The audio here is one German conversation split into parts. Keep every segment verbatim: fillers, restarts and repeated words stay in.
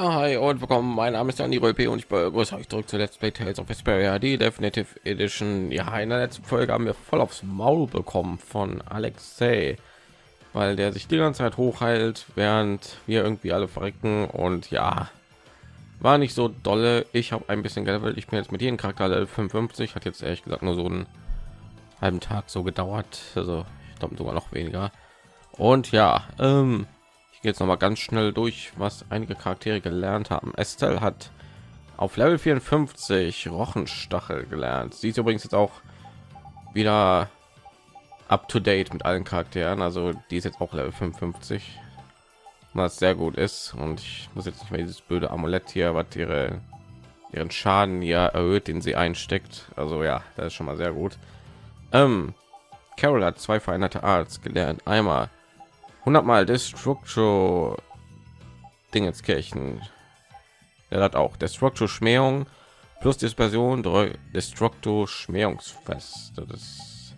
Ja, hi und willkommen. Mein Name ist Dani Röpe und ich begrüße euch zurück zu Let's Play Tales of Vesperia, die Definitive Edition. Ja, in der letzten Folge haben wir voll aufs Maul bekommen von Alexei, weil der sich die ganze Zeit hochheilt, während wir irgendwie alle verrecken. Und ja, war nicht so dolle. Ich habe ein bisschen gelevelt. Ich bin jetzt mit jedem Charakter Level fünfundfünfzig. Hat jetzt ehrlich gesagt nur so einen halben Tag so gedauert. Also ich glaube sogar noch weniger. Und ja, ähm, ich gehe jetzt noch mal ganz schnell durch, was einige Charaktere gelernt haben. Estelle hat auf Level vierundfünfzig Rochenstachel gelernt. Sie ist übrigens jetzt auch wieder up to date mit allen Charakteren. Also die ist jetzt auch Level fünfundfünfzig, was sehr gut ist. Und ich muss jetzt nicht mehr dieses blöde Amulett hier, was ihre ihren Schaden ja erhöht, den sie einsteckt. Also ja, das ist schon mal sehr gut. Ähm, Carol hat zwei veränderte Arts gelernt. Einmal hundert Mal Destructo Dingenskirchen. Er hat auch Destructo Schmähung plus Dispersion Destructo Schmähungsfest. Das ist,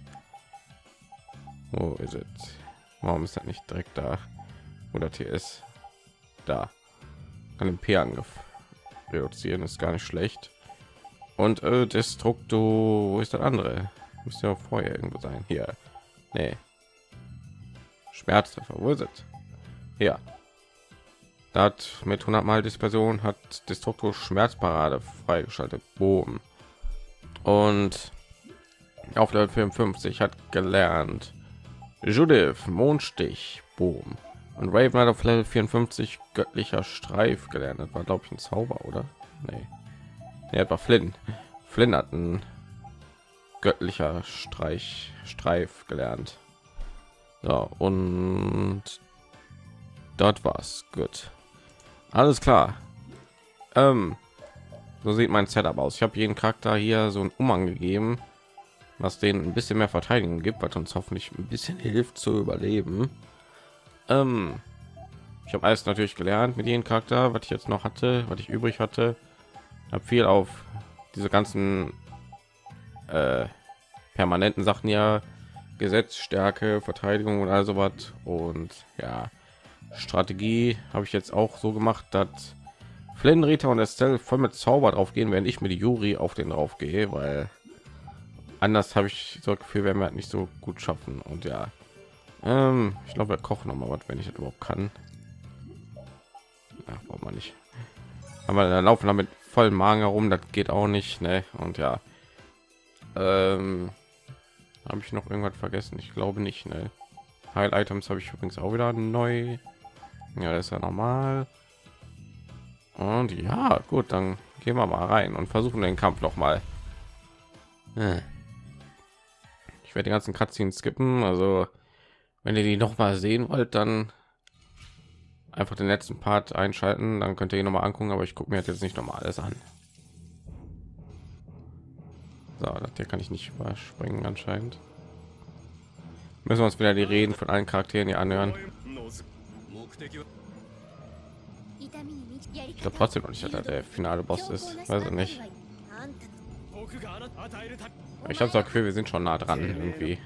wo ist es? Warum ist das nicht direkt da? Oder T S da? Kann den P-Angriff reduzieren, ist gar nicht schlecht. Und äh, Destructo, wo ist das andere? Müsste ja vorher irgendwo sein. Hier, nee. Schmerztreffer, wo ist es? Ja, das mit hundert Mal Dispersion hat Destructo Schmerzparade freigeschaltet. Boom. Und auf Level vierundfünfzig hat gelernt Judith Mondstich. Boom. Und Raven hat auf Level vierundfünfzig göttlicher Streif gelernt. Das war glaube ich ein Zauber, oder? Nee. Er war Flynn. Flynn hat ein göttlicher Streich Streif gelernt. So, und dort war's gut. Alles klar. Ähm, so sieht mein Setup aus. Ich habe jeden Charakter hier so einen Umhang gegeben, was denen ein bisschen mehr Verteidigung gibt, was uns hoffentlich ein bisschen hilft zu überleben. Ähm, ich habe alles natürlich gelernt mit jedem Charakter, was ich jetzt noch hatte, was ich übrig hatte. Habe viel auf diese ganzen äh, permanenten Sachen ja Gesetz, Stärke, Verteidigung und also was. Und ja, Strategie habe ich jetzt auch so gemacht, dass Flynn, Rita und Estelle voll mit Zauber drauf gehen, während ich mit Yuri auf den drauf gehe, weil anders habe ich so Gefühl, werden wir halt nicht so gut schaffen. Und ja, ähm, ich glaube, wir kochen noch mal was, wenn ich das überhaupt kann. Ja, braucht man nicht. Aber dann laufen damit voll Magen herum, das geht auch nicht, ne? Und ja, ähm, habe ich noch irgendwas vergessen? Ich glaube nicht. Ne? Heil Items habe ich übrigens auch wieder neu. Ja, das ist ja normal. Und ja, gut, dann gehen wir mal rein und versuchen den Kampf noch mal. Ich werde die ganzen Cutscenes skippen. Also, wenn ihr die noch mal sehen wollt, dann einfach den letzten Part einschalten. Dann könnt ihr ihn noch mal angucken. Aber ich gucke mir jetzt nicht noch mal alles an. So, das hier kann ich nicht überspringen anscheinend. Müssen wir uns wieder die Reden von allen Charakteren hier anhören. Ich glaube trotzdem noch nicht, dass er der finale Boss ist. Weiß ich nicht. Ich habe so Gefühl, wir sind schon nah dran irgendwie.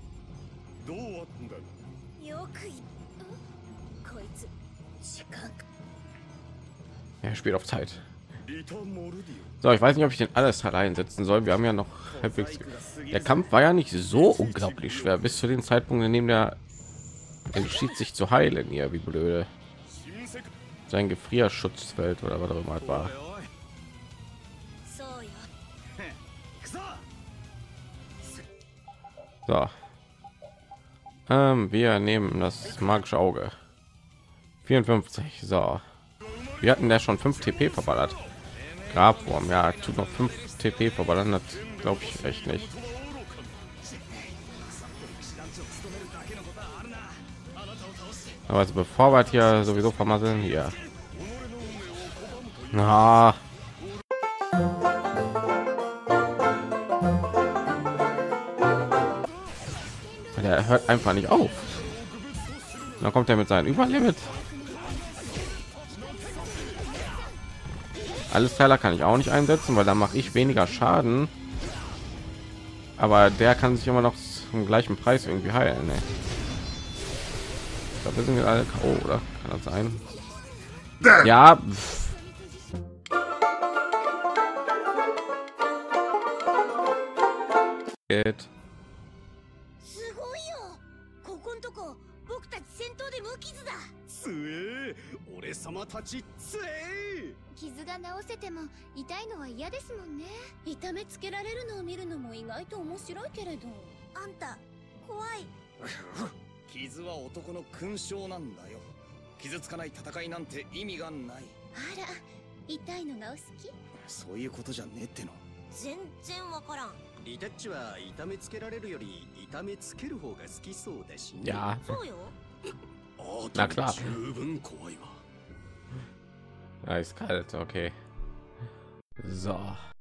Er spielt auf Zeit. So, ich weiß nicht, ob ich den alles allein setzen soll. Wir haben ja noch halbwegs. Der Kampf war ja nicht so unglaublich schwer bis zu dem Zeitpunkt, in dem der entschied sich zu heilen. Hier, wie blöde. Sein Gefrierschutzfeld oder was auch immer war. So. Ähm, wir nehmen das magische Auge. vierundfünfzig. So. Wir hatten ja schon fünf T P verballert. Grabwurm, ja, tut noch fünf T P verballern, das glaube ich echt nicht. Aber also bevor wir hier sowieso vermasseln, hier. Na. Der hört einfach nicht auf. Dann kommt er mit seinem Überlimit. Alles Teiler kann ich auch nicht einsetzen, weil da mache ich weniger Schaden. Aber der kann sich immer noch zum gleichen Preis irgendwie heilen. Ne? Ich glaube, wir sind alle K O, oder? Kann das sein? Ja. Pff. Geht. すごいよ。ここんとこ僕たち戦闘で無傷だ。 つえ俺様たちつえ傷が治せても痛いのは嫌ですもんね。 痛めつけられるのを見るのも意外と面白いけれど。あんた怖い。 傷は男の勲章なんだよ。傷つかない戦いなんて意味がない。 あら、痛いのがお好き？ そういうことじゃねえっての。 全然わからん。 リタッチは痛めつけられるより痛めつける方が好きそうだしね。 Ja. そうよ。 あ Na klar. 十分怖いわ。 Eiskalt, okay. So.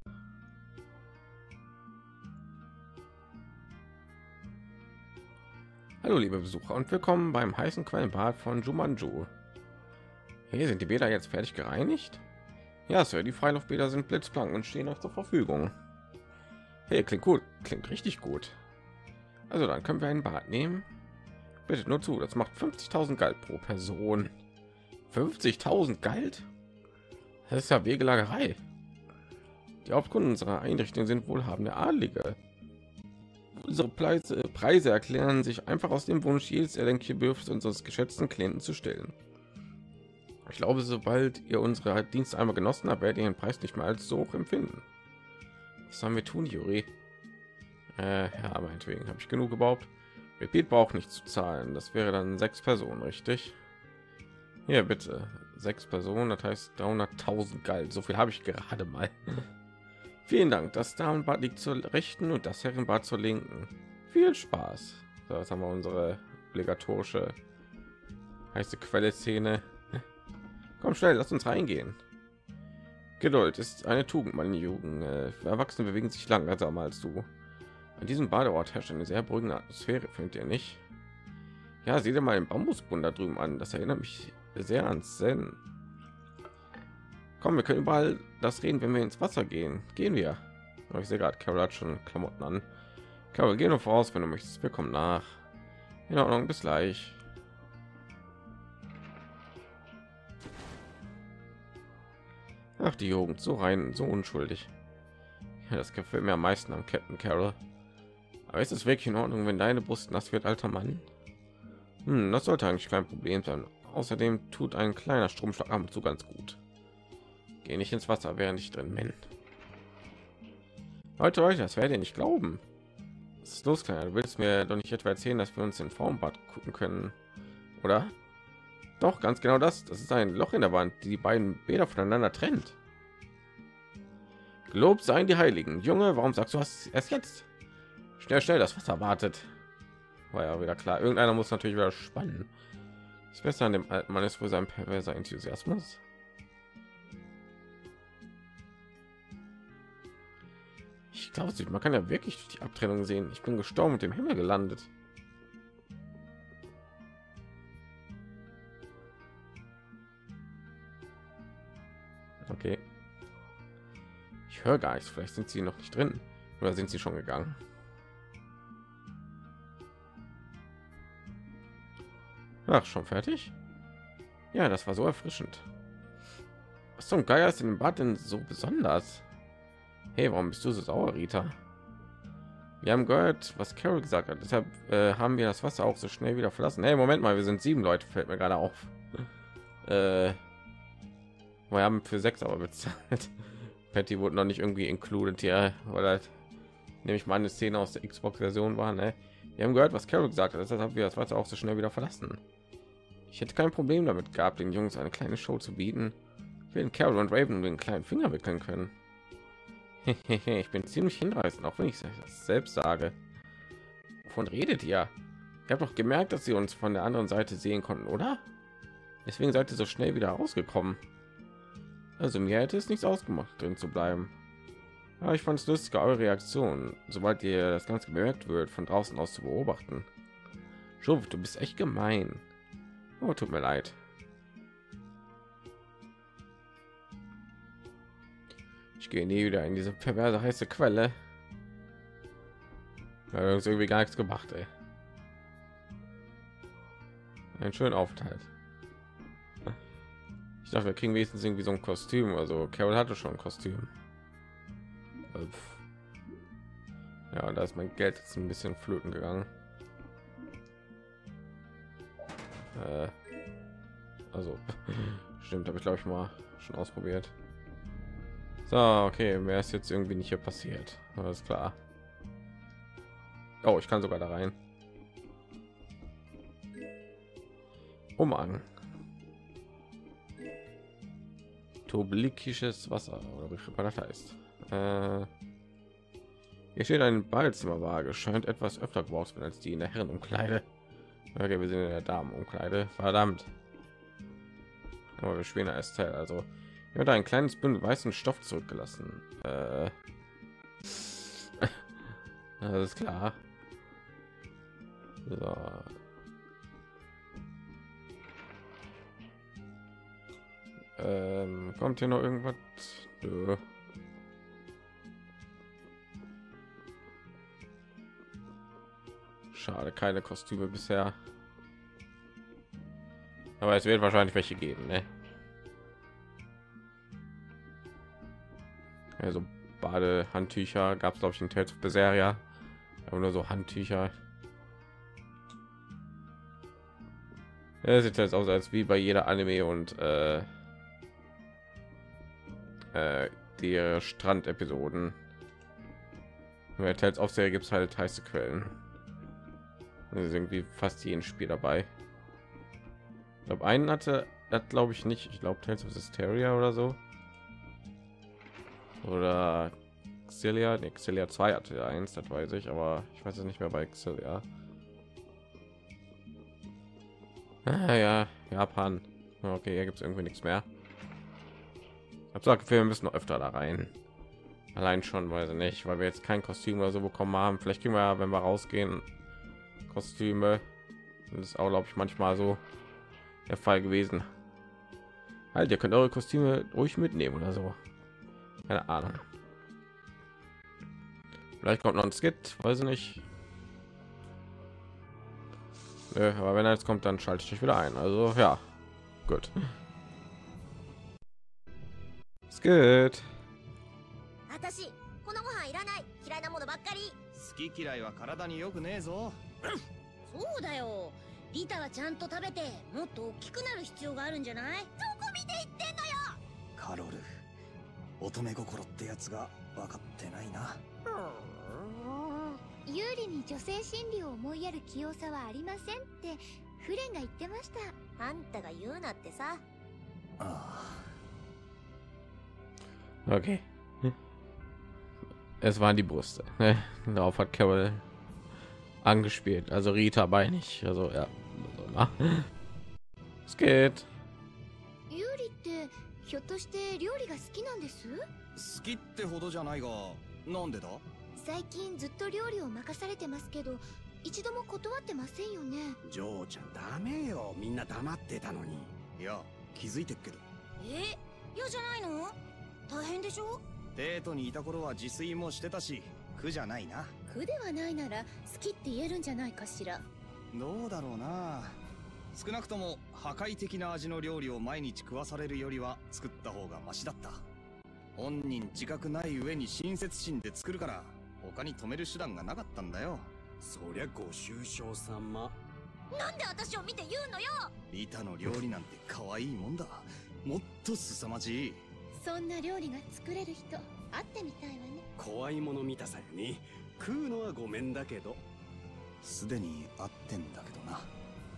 Hallo liebe Besucher und willkommen beim heißen Quellenbad von Jumanju. Hier sind die Bäder jetzt fertig gereinigt? Ja, Sir, die Freiluftbäder sind blitzblank und stehen euch zur Verfügung. Hey, klingt gut, klingt richtig gut. Also dann können wir ein Bad nehmen. Bitte nur zu, das macht fünfzigtausend Geld pro Person. fünfzigtausend Geld? Das ist ja Wegelagerei. Die Hauptkunden unserer Einrichtung sind wohlhabende Adlige. Unsere Preise, Preise erklären sich einfach aus dem Wunsch, jedes erdenkliche Bedürfnis unseres geschätzten Klienten zu stillen. Ich glaube, sobald ihr unsere Dienste einmal genossen habt, werdet ihr den Preis nicht mehr als so hoch empfinden. Was sollen wir tun, Juri? Äh, ja, meinetwegen habe ich genug gebaut. Repeat braucht nicht zu zahlen. Das wäre dann sechs Personen, richtig? Hier bitte sechs Personen, das heißt dreihunderttausend Geld. So viel habe ich gerade mal. Vielen Dank. Das Damenbad liegt zur rechten und das Herrenbad zur linken. Viel Spaß. So, jetzt haben wir unsere obligatorische heiße Quelle-Szene. Komm schnell, lass uns reingehen. Geduld ist eine Tugend, meine Jugend. Äh, Erwachsene bewegen sich langsamer als du. An diesem Badeort herrscht eine sehr beruhigende Atmosphäre, findet ihr nicht? Ja, sieh dir mal den Bambusbrunnen da drüben an. Das erinnert mich sehr ans Zen. Komm, wir können überall das reden, wenn wir ins Wasser gehen. Gehen wir. Oh, ich sehe gerade, Carol hat schon Klamotten an. Carol, geh nur voraus, wenn du möchtest. Wir kommen nach. In Ordnung, bis gleich. Ach, die Jugend, so rein, so unschuldig. Ja, das gefällt mir am meisten am Captain Carol. Aber ist es wirklich in Ordnung, wenn deine Brust nass wird, alter Mann? Hm, das sollte eigentlich kein Problem sein. Außerdem tut ein kleiner Stromschlag ab und zu ganz gut. Geh nicht ins Wasser, während ich drin bin. Leute, Leute, das werdet ihr nicht glauben. Was ist los, Kleiner? Du willst mir doch nicht etwa erzählen, dass wir uns in Formbad gucken können, oder? Doch, ganz genau das. Das ist ein Loch in der Wand, die die beiden Bäder voneinander trennt. Gelobt seien die Heiligen. Junge, warum sagst du was erst jetzt? Schnell, schnell, das Wasser wartet. War ja wieder klar. Irgendeiner muss natürlich wieder spannen. Das Beste an dem alten Mann ist wohl sein perverser Enthusiasmus. Ich glaube nicht, man kann ja wirklich durch die Abtrennung sehen. Ich bin gestorben und im Himmel gelandet. Okay. Ich höre gar nichts. Vielleicht sind sie noch nicht drin. Oder sind sie schon gegangen? Ach, schon fertig? Ja, das war so erfrischend. Was zum Geier ist in dem Bad denn so besonders? Hey, warum bist du so sauer, Rita? Wir haben gehört, was Carol gesagt hat. Deshalb äh, haben wir das Wasser auch so schnell wieder verlassen. Hey, Moment mal, wir sind sieben Leute, fällt mir gerade auf. äh, wir haben für sechs aber bezahlt. Patty wurde noch nicht irgendwie included hier, oder nehme ich mal eine Szene aus der Xbox-Version war. Ne? Wir haben gehört, was Carol gesagt hat. Deshalb haben wir das Wasser auch so schnell wieder verlassen. Ich hätte kein Problem damit gehabt, den Jungs eine kleine Show zu bieten. Wenn Carol und Raven den kleinen Finger wickeln können. Ich bin ziemlich hinreißend, auch wenn ich das selbst sage. Wovon redet ihr? Ihr habt doch gemerkt, dass sie uns von der anderen Seite sehen konnten, oder? Deswegen seid ihr so schnell wieder rausgekommen. Also mir hätte es nichts ausgemacht, drin zu bleiben. Aber ich fand es lustig, eure Reaktion, sobald ihr das Ganze bemerkt wird, von draußen aus zu beobachten. Schuf, du bist echt gemein. Oh, tut mir leid. Ich gehe nie wieder in diese perverse heiße Quelle. Ja, das ist irgendwie gar nichts gemacht, ey. Ein schöner Aufenthalt. Ich dachte, wir kriegen wenigstens irgendwie so ein Kostüm. Also Carol hatte schon ein Kostüm. Ja, Ja, da ist mein Geld jetzt ein bisschen flöten gegangen. Äh, also, stimmt, habe ich glaube ich mal schon ausprobiert. So, okay, mehr ist jetzt irgendwie nicht hier passiert. Alles klar. Oh, ich kann sogar da rein. Umhang. Toblikisches Wasser, oder wie viel das heißt. Äh, hier steht ein Badezimmerwaage. Scheint etwas öfter gebraucht werden als die in der Herrenumkleide. Okay, wir sind in der Damenumkleide. Verdammt. Aber wir spielen als Teil. Also, hier wird ein kleines Bündel weißen Stoff zurückgelassen. Äh, das ist klar. So. Ähm, kommt hier noch irgendwas? Nö. Schade, keine Kostüme bisher. Aber es wird wahrscheinlich welche geben, ne? Also Badehandtücher gab es glaube ich in Tales of Berseria, aber nur so Handtücher. Ja, sieht jetzt aus als wie bei jeder Anime und äh, äh, die Strand-Episoden. Bei Tales of Serie gibt es halt heiße Quellen. Das ist irgendwie fast jeden Spiel dabei. Ich glaube, einen hatte, das glaube ich nicht. Ich glaube Tales of Hysteria oder so. Oder Xillia, ne, Xillia zwei hatte eins, das weiß ich, aber ich weiß es nicht mehr bei Xillia. Ah, ja, Japan. Okay, hier gibt es irgendwie nichts mehr. Ich habe gesagt, wir müssen noch öfter da rein. Allein schon, weiß ich nicht, weil wir jetzt kein Kostüm oder so bekommen haben. Vielleicht kriegen wir, wenn wir rausgehen, Kostüme. Das ist auch, glaube ich, manchmal so der Fall gewesen. Halt, ihr könnt eure Kostüme ruhig mitnehmen oder so. Keine Ahnung. Vielleicht kommt noch ein Skit, weiß ich nicht. Nö, aber wenn er jetzt kommt, dann schalte ich dich wieder ein. Also ja, gut. Skit. 私このご飯いらない。嫌いなものばっかり。 好き嫌いは体に良くねえぞ。 そうだよ。リタはちゃんと食べてもっと大きくなる必要があるんじゃない？どこ見て言ってんのよ。 カロル、乙女心ってやつが分かってないな。 有利に女性心理を思いやる器用さはありませんってフレンが言ってました。 あんたが言うなってさ。 あ Okay. Es waren die Brüste. Ne? Darauf hat Carol angespielt. Also Rita bei nicht. Also ja. Es geht. 有利ってひょっとして料理が好きなんです？ 好きってほどじゃないが、なんでだ？ 最近ずっと料理を任されてますけど一度も断ってませんよね。 ジョーちゃんダメよ、みんな黙ってたのに。 いや、気づいてっけど。 え、嫌じゃないの？大変でしょ？ デートにいた頃は自炊もしてたし、苦じゃないな。 苦ではないなら好きって言えるんじゃないかしら。 どうだろうな。少なくとも破壊的な味の料理を毎日食わされるよりは作った方がマシだった。本人自覚ない上に親切心で作るから他に止める手段がなかったんだよ。 そりゃご愁傷様。 なんで私を見て言うのよ。 リタの料理なんて可愛いもんだ。もっと凄まじい。 そんな料理が作れる人会ってみたいわね。 怖いもの見たさよに食うのはごめんだけど。 すでに会ってんだけどな。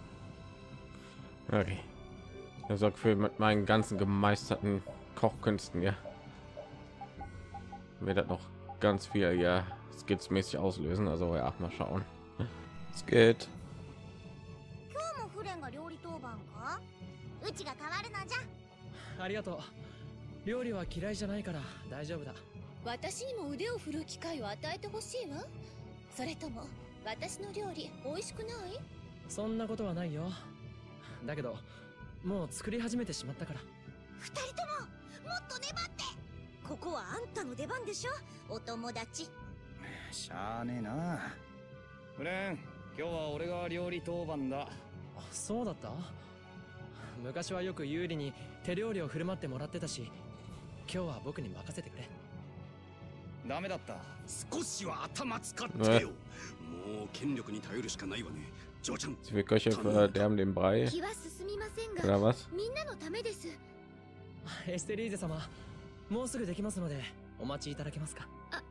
Okay. Er sorgt für mit meinen ganzen gemeisterten Kochkünsten, ja. Wird das noch ganz viel ja skizmäßig auslösen, also ja, mal schauen. Es geht. 今日もフレンが料理当番か？うちが変わるのじゃ。 ありがとう。料理は嫌いじゃないから大丈夫だ。 私にも腕を振るう機会を与えてほしいわ。それとも私の料理美味しくない？ そんなことはないよ。だけどもう作り始めてしまったから。 二人とももっと粘って。ここはあんたの出番でしょ、お友達。 しゃあねえな。フレン、今日は俺が料理当番だ。 あ、そうだった。昔はよく有利に手料理を振る舞ってもらってたし、今日は僕に任せてくれ。 ダメだった。 少しは頭使ってよ。もう権力に頼るしかないわね。ジョーちゃん。 Sie will Köche verderben den Brei 気は進みません oder が、 was? みんなのためです。 エステリーゼ様、もうすぐできますのでお待ちいただけますか。 はい。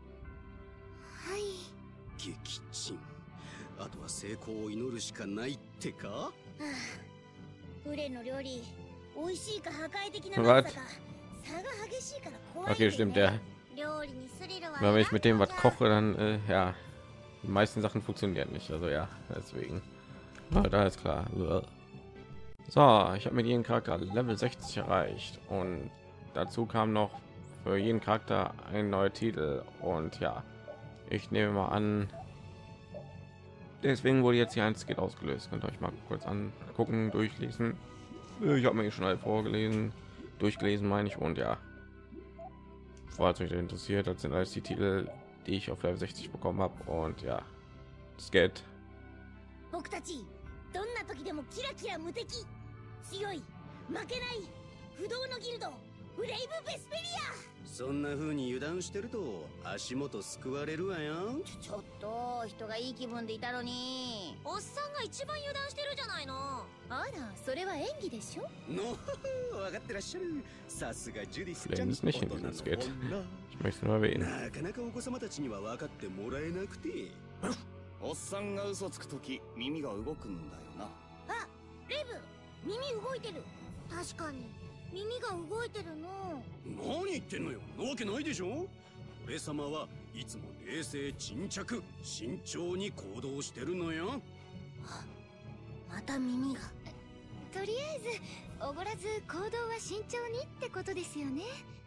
撃沈。あとは成功を祈るしかないってか。 はあ、フレの料理美味しいか破壊的なまずさか差が激しいから怖いんだ Okay, よ stimmt ね。 der. 料理にスリルは Wenn ich mit dem was koche, dann äh, ja, die meisten Sachen funktionieren nicht. Also ja, deswegen. Ah, da ist klar. So, ich habe mit jedem Charakter Level sechzig erreicht und dazu kam noch für jeden Charakter ein neuer Titel und ja, ich nehme mal an, deswegen wurde jetzt hier eins geht ausgelöst. Könnt ihr euch mal kurz angucken, durchlesen. Ich habe mir schon alle vorgelesen, durchgelesen meine ich, und ja, falls euch interessiert, das sind alles die Titel, die ich auf Level sechzig bekommen habe, und ja, das Geld. 僕たちどんな時でもキラキラ無敵強い負けない不動のギルドフレイブ・ベスペリア。 そんな風に油断してると足元救われるわよ。 ちょっと人がいい気分でいたのにおっさんが一番油断してるじゃないの。 あら、それは演技でしょ。 の分かってらっしゃる。さすがジュディスちゃ Blenden ん。 es nicht in dieses Geld. Ich möchte nur erwähnen. なかなかお子様たちには分かってもらえなくて。 おっさんが嘘つくとき耳が動くんだよな。 あ、レイブ耳動いてる。確かに耳が動いてるの。 何言ってんのよ。なわけないでしょ。俺様はいつも冷静沈着慎重に行動してるのよ。 また耳が。 とりあえずおごらず行動は慎重にってことですよね。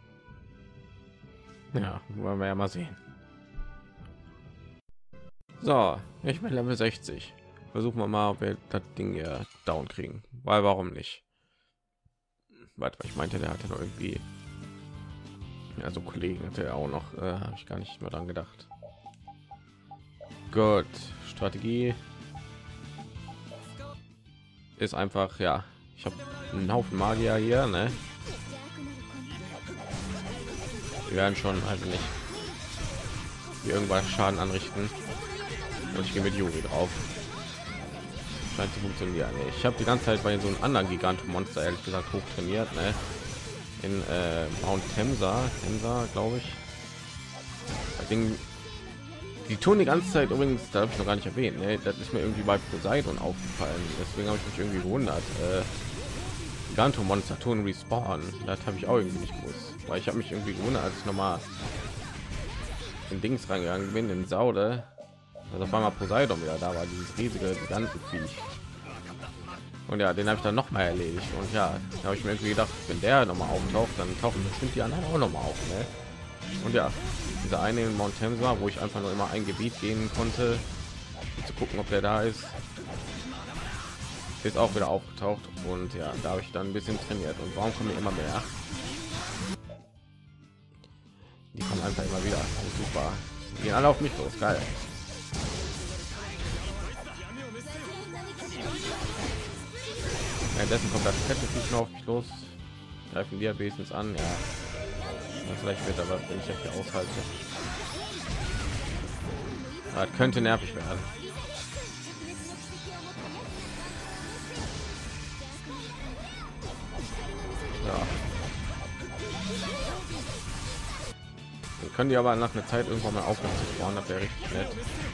Ja, wollen wir ja mal sehen. So, ich bin Level sechzig. Versuchen wir mal, ob wir das Ding hier down kriegen. Weil warum nicht? Warte, ich meinte, der hatte noch irgendwie, also Kollegen hatte er auch noch, äh, habe ich gar nicht mehr dran gedacht. Gut, Strategie ist einfach, ja, ich habe einen Haufen Magier hier, ne? Wir werden schon, also nicht wie irgendwas Schaden anrichten, und ich gehe mit Yuri drauf. Scheint zu funktionieren. Ich habe die ganze Zeit bei so einem anderen Gigantomonster ehrlich gesagt hoch trainiert, ne? In äh, Mount Temsa, Temsa glaube ich. Das Ding, die tun die ganze Zeit übrigens, da habe ich noch gar nicht erwähnt, ne? Das ist mir irgendwie bei Poseidon aufgefallen. Deswegen habe ich mich irgendwie gewundert. Äh, Gigantomonster tun respawn. Das habe ich auch irgendwie nicht gewusst, weil ich habe mich irgendwie gewundert, als ich noch mal in Dings reingegangen bin, in Saude. Also auf einmal Poseidon wieder da war, dieses riesige Gigantenviech. Und ja, den habe ich dann noch mal erledigt. Und ja, da habe ich mir irgendwie gedacht, wenn der noch mal auftaucht, dann tauchen bestimmt die anderen auch noch mal auf, ne? Und ja, dieser eine in Mount Temsa, wo ich einfach nur immer ein Gebiet gehen konnte, um zu gucken, ob der da ist, ist auch wieder aufgetaucht. Und ja, da habe ich dann ein bisschen trainiert. Und warum kommen immer mehr? Die kommen einfach immer wieder. Oh, super. Die gehen alle auf mich los. Geil. Währenddessen kommt das fette Viech noch auf mich los. Greifen die wenigstens an. Ja, das vielleicht wird, aber wenn ich jetzt hier aushalte, das könnte nervig werden. Ja. Dann können die aber nach einer Zeit irgendwann mal aufhören zu spawnen. Das wäre richtig nett.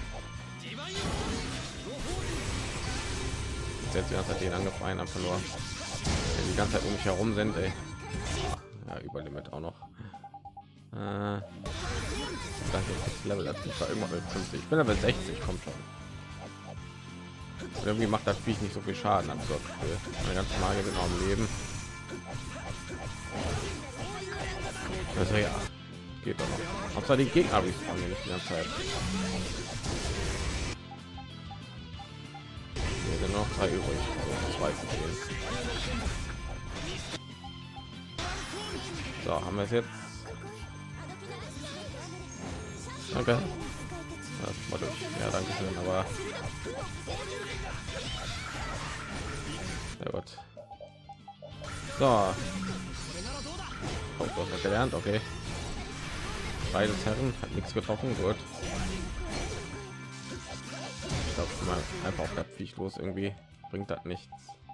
Jetzt die ganze Zeit den angefallen, einfach nur wenn die ganze Zeit um mich herum sind, ey. Ja, über Limit auch noch. Äh, danke, Level das war irgendwann mit fünfzig. Ich bin aber sechzig, kommt schon. Und irgendwie macht das Viech nicht so viel Schaden, also meine ganzen Magier sind noch am Leben. Also ja, geht doch noch. Hauptsache die Gegner respawnen nicht die ganze Zeit. Hier sind noch drei übrig, also zwei von denen. So, haben wir es jetzt. Danke. Das war durch. Ja, danke schön, aber sehr gut. So. Oh, du hast was gelernt, okay. Beide Herren hat nichts getroffen. Gut. Ich glaube mal einfach auf der Viech los, irgendwie bringt das nichts.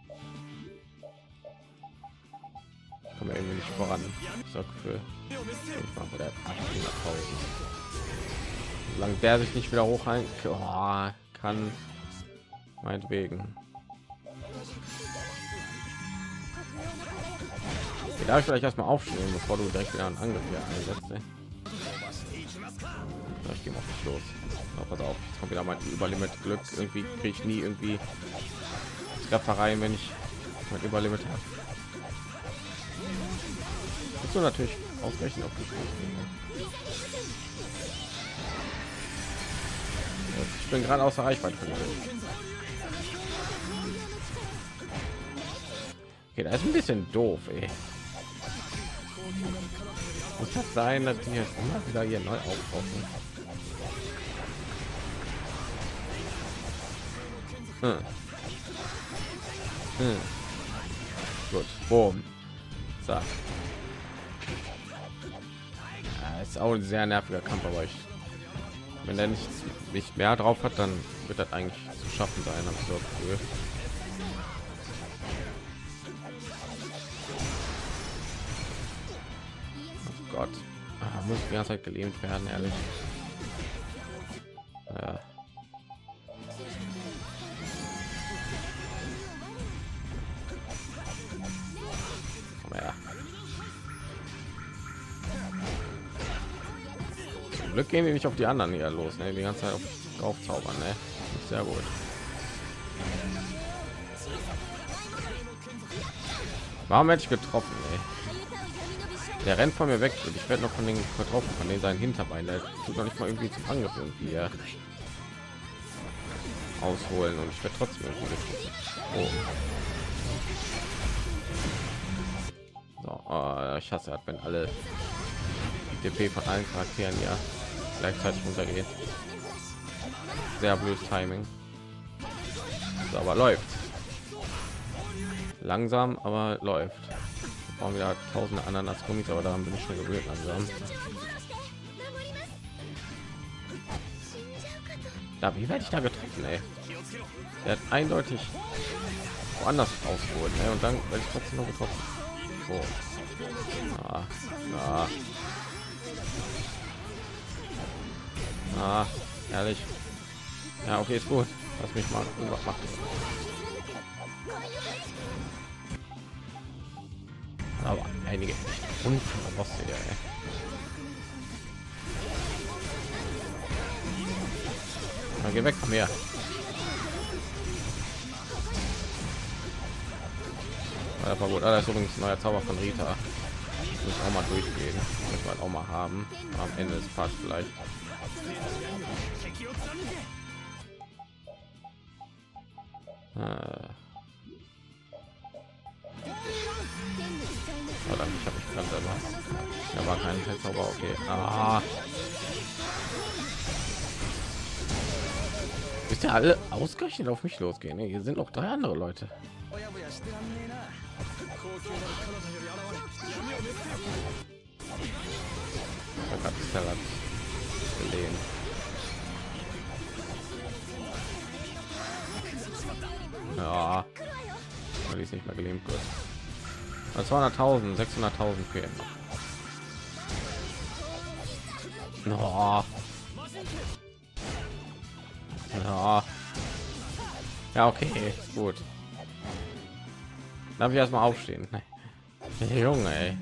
Ich komme irgendwie nicht voran. Ich sag für ich mal der achthunderttausend. Solange der sich nicht wieder hochhalten oh, kann, meinetwegen. Okay, darf ich vielleicht erstmal aufstehen, bevor du direkt wieder einen Angriff hier einsetzt. Ne? Ja, ich gehe auf dich los. Oh, pass auf, jetzt kommt wieder mein Überlimit Glück. Irgendwie kriege ich nie irgendwie Treffer rein, wenn ich mein Überlimit habe. Kannst du natürlich ausrechnen, ob du ich bin gerade außer Reichweite von dir. Okay, das ist ein bisschen doof, ey. Muss das sein, dass die jetzt immer wieder hier neu auftauchen? Hm. Hm. Gut, boom. So. Ja, ist auch ein sehr nerviger Kampf, aber ich, wenn er nicht, nicht mehr drauf hat, dann wird das eigentlich zu schaffen sein, habe ich so das Gefühl. Oh Gott, ah, muss die ganze Zeit gelähmt werden, ehrlich. Ja. Komm her. Zum Glück gehen die nicht auf die anderen hier los, ne? Die ganze Zeit auf aufzaubern, ne? Sehr gut. Warum hätte ich getroffen, ey? Der rennt von mir weg und ich werde noch von den getroffen, von den seinen Hinterbein. Der tut noch nicht mal irgendwie zum Angriff irgendwie ja. ausholen und ich werde trotzdem irgendwie getroffen. Oh. So, oh, ich hasse, wenn alle die D P von allen Charakteren ja gleichzeitig untergeht. Sehr blödes Timing. So, aber läuft. Langsam, aber läuft. Wir brauchen wieder tausende Ananas-Gummis, aber daran bin ich schon gewöhnt langsam. Da, wie werde ich da getroffen, ey? Der hat eindeutig woanders ausgeholt, ne? Und dann werde ich trotzdem noch getroffen. So. Ah, ah. Ah, ehrlich. Ja, okay, ist gut. Lass mich mal irgendwas machen. Aber einige unfaire Bosse hier, ey. Dann geh weg von mir. Das war gut. Ah, das ist übrigens ein neuer Zauber von Rita. Muss auch mal durchgehen. Muss man auch mal haben. Am Ende des Parts vielleicht. Ah. Oh, dann ich habe mich gerade selber. Da war kein Zauber, okay. Ah. Wisst ihr alle ausgerechnet auf mich losgehen? Hier sind noch drei andere Leute. Da gab es ja gelegen. Ja, weil ich nicht mehr gelähmt wird. zweihunderttausend, sechshunderttausend fehlen. No. Ja. Ja, okay, gut. Darf ich erstmal aufstehen? Junge, ey.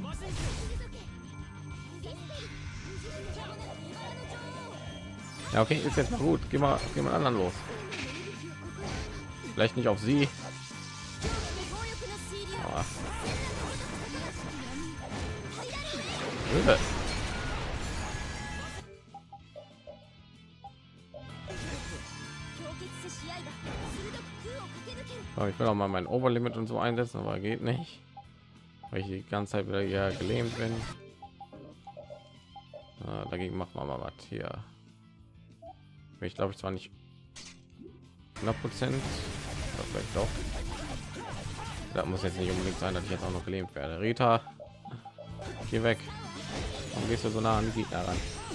Ja, okay, ist jetzt mal gut. Geh mal, geh mal anderen los. Vielleicht nicht auf sie. Aber Hilfe. Aber ich will auch mal mein Overlimit und so einsetzen, aber geht nicht, weil ich die ganze Zeit wieder hier gelähmt bin. Ah, dagegen macht man mal was hier. Ich glaube, ich zwar nicht hundert Prozent, aber vielleicht doch. Das muss jetzt nicht unbedingt sein, dass ich jetzt auch noch gelähmt werde. Rita, geh weg. Warum gehst du so nah an die Gegner ran?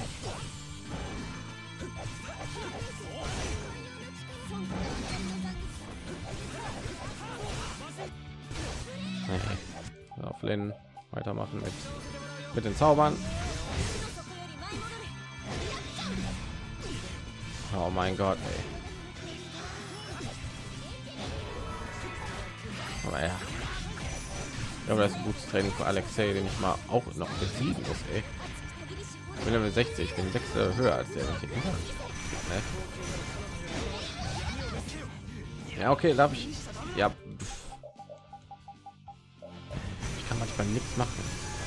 Nee. So, Flynn, weitermachen mit, mit den Zaubern. Oh mein Gott, ey. Aber ja. Ich glaube, das ist ein gutes Training für Alexei, den ich mal auch noch besiegen muss, ey. Ich bin Level sechzig, ich bin sechs höher als der. Ne? Ja, okay, darf ich. Ja. Ich kann manchmal nichts machen.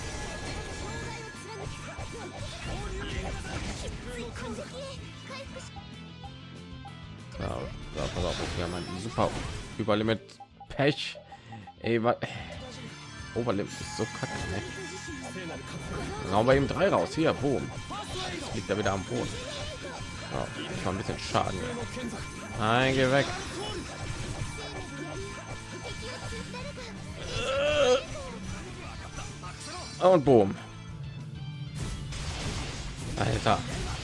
So, so, pass auf, wir haben ein super Überlimit Pech. Ey, was? Overlimit ist so kacke, ne? Genau bei ihm drei raus. Hier, boom. Jetzt liegt er wieder am Boden. Ja, ich war ein bisschen Schaden. Nein, geh weg. Und boom. Alter.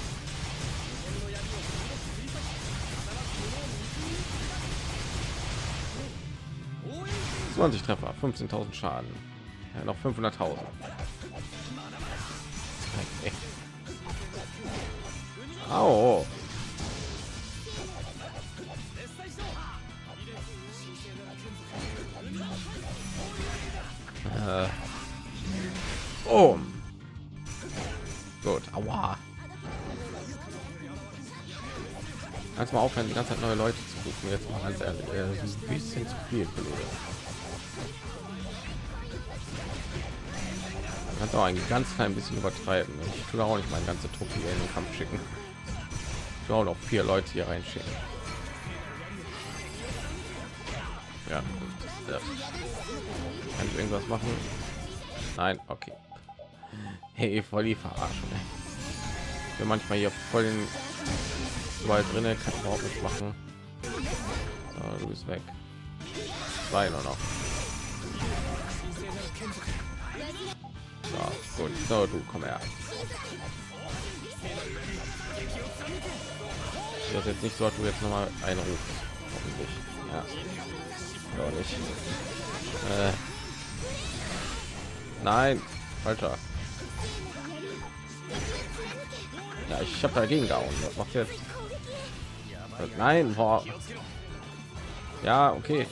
zwanzig Treffer, fünfzehntausend Schaden. Ja, noch fünfhunderttausend. Okay. Au. Äh. Oh. Gut, aua. Kannst mal aufhören, die ganze Zeit neue Leute zu rufen. Jetzt mal ganz ehrlich, äh, ein bisschen zu viel, Kollege. Kannst auch ein ganz klein bisschen übertreiben. Ich tue auch nicht meine ganze Truppe hier in den Kampf schicken. Ich will auch noch vier Leute hier reinschicken. Ja, das, äh, kann ich irgendwas machen? Nein, okay. Hey, voll die Verarschung. Ich bin manchmal hier voll in überall drinne, kann ich überhaupt nicht machen. So, du bist weg. Zwei nur noch. So, gut. So, du komm her. Das ist jetzt nicht so, dass du jetzt noch mal einen rufst. Hoffentlich. Ja. Ja, nicht. Äh. Nein, falscher. Ja, ich habe dagegen gehauen. Was macht jetzt? Nein, boah. Ja, okay.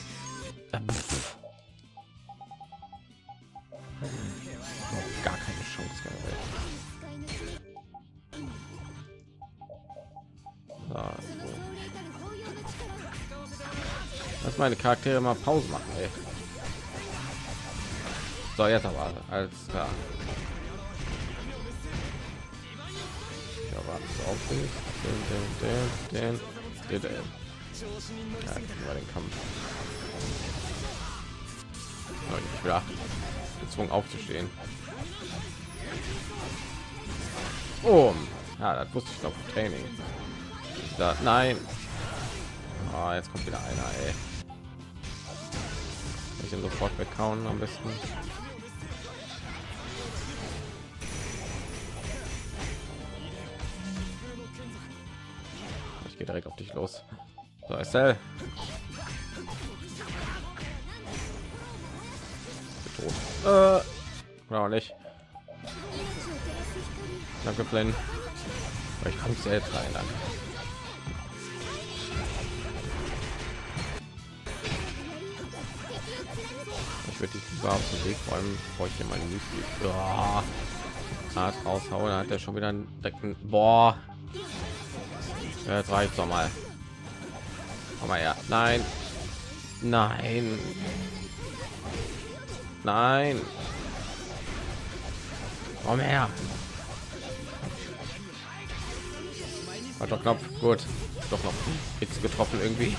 Gar keine Chance. So. Lass meine Charaktere mal Pause machen, ey. So, jetzt aber alles klar. Ja, warte, so auf den, den, den, den, den, den. Ja, über den Kampf. So, ich wieder gezwungen aufzustehen. Oh, ja, das wusste ich glaube Training. Da, nein. Oh, jetzt kommt wieder einer, ey. Ich ihn sofort weghauen am besten. Ich gehe direkt auf dich los. So, Estelle. Äh, genau nicht. Danke, Flynn. Ich komme selbst rein. Dann. Ich würde die lieber auf den Weg räumen, bevor ich hier meine Müsli oh, hart raushaue. Dann hat er schon wieder einen Decken. Boah. Ja, jetzt reicht doch mal. Komm mal her. Nein. Nein. Nein. Komm her. War doch knapp. Gut. Doch noch nichts getroffen irgendwie.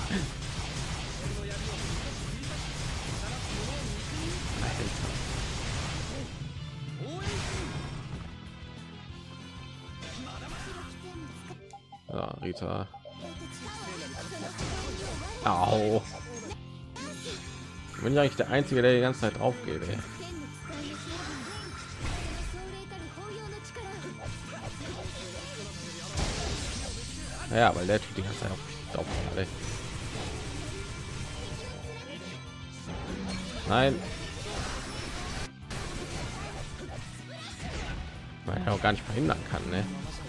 Ja, Rita. Au. Bin ja eigentlich der Einzige, der die ganze Zeit drauf geht. Ey. Ja, weil der tut die ganze Zeit auf mich drauf. Nein. Weil er auch gar nicht verhindern kann, ne?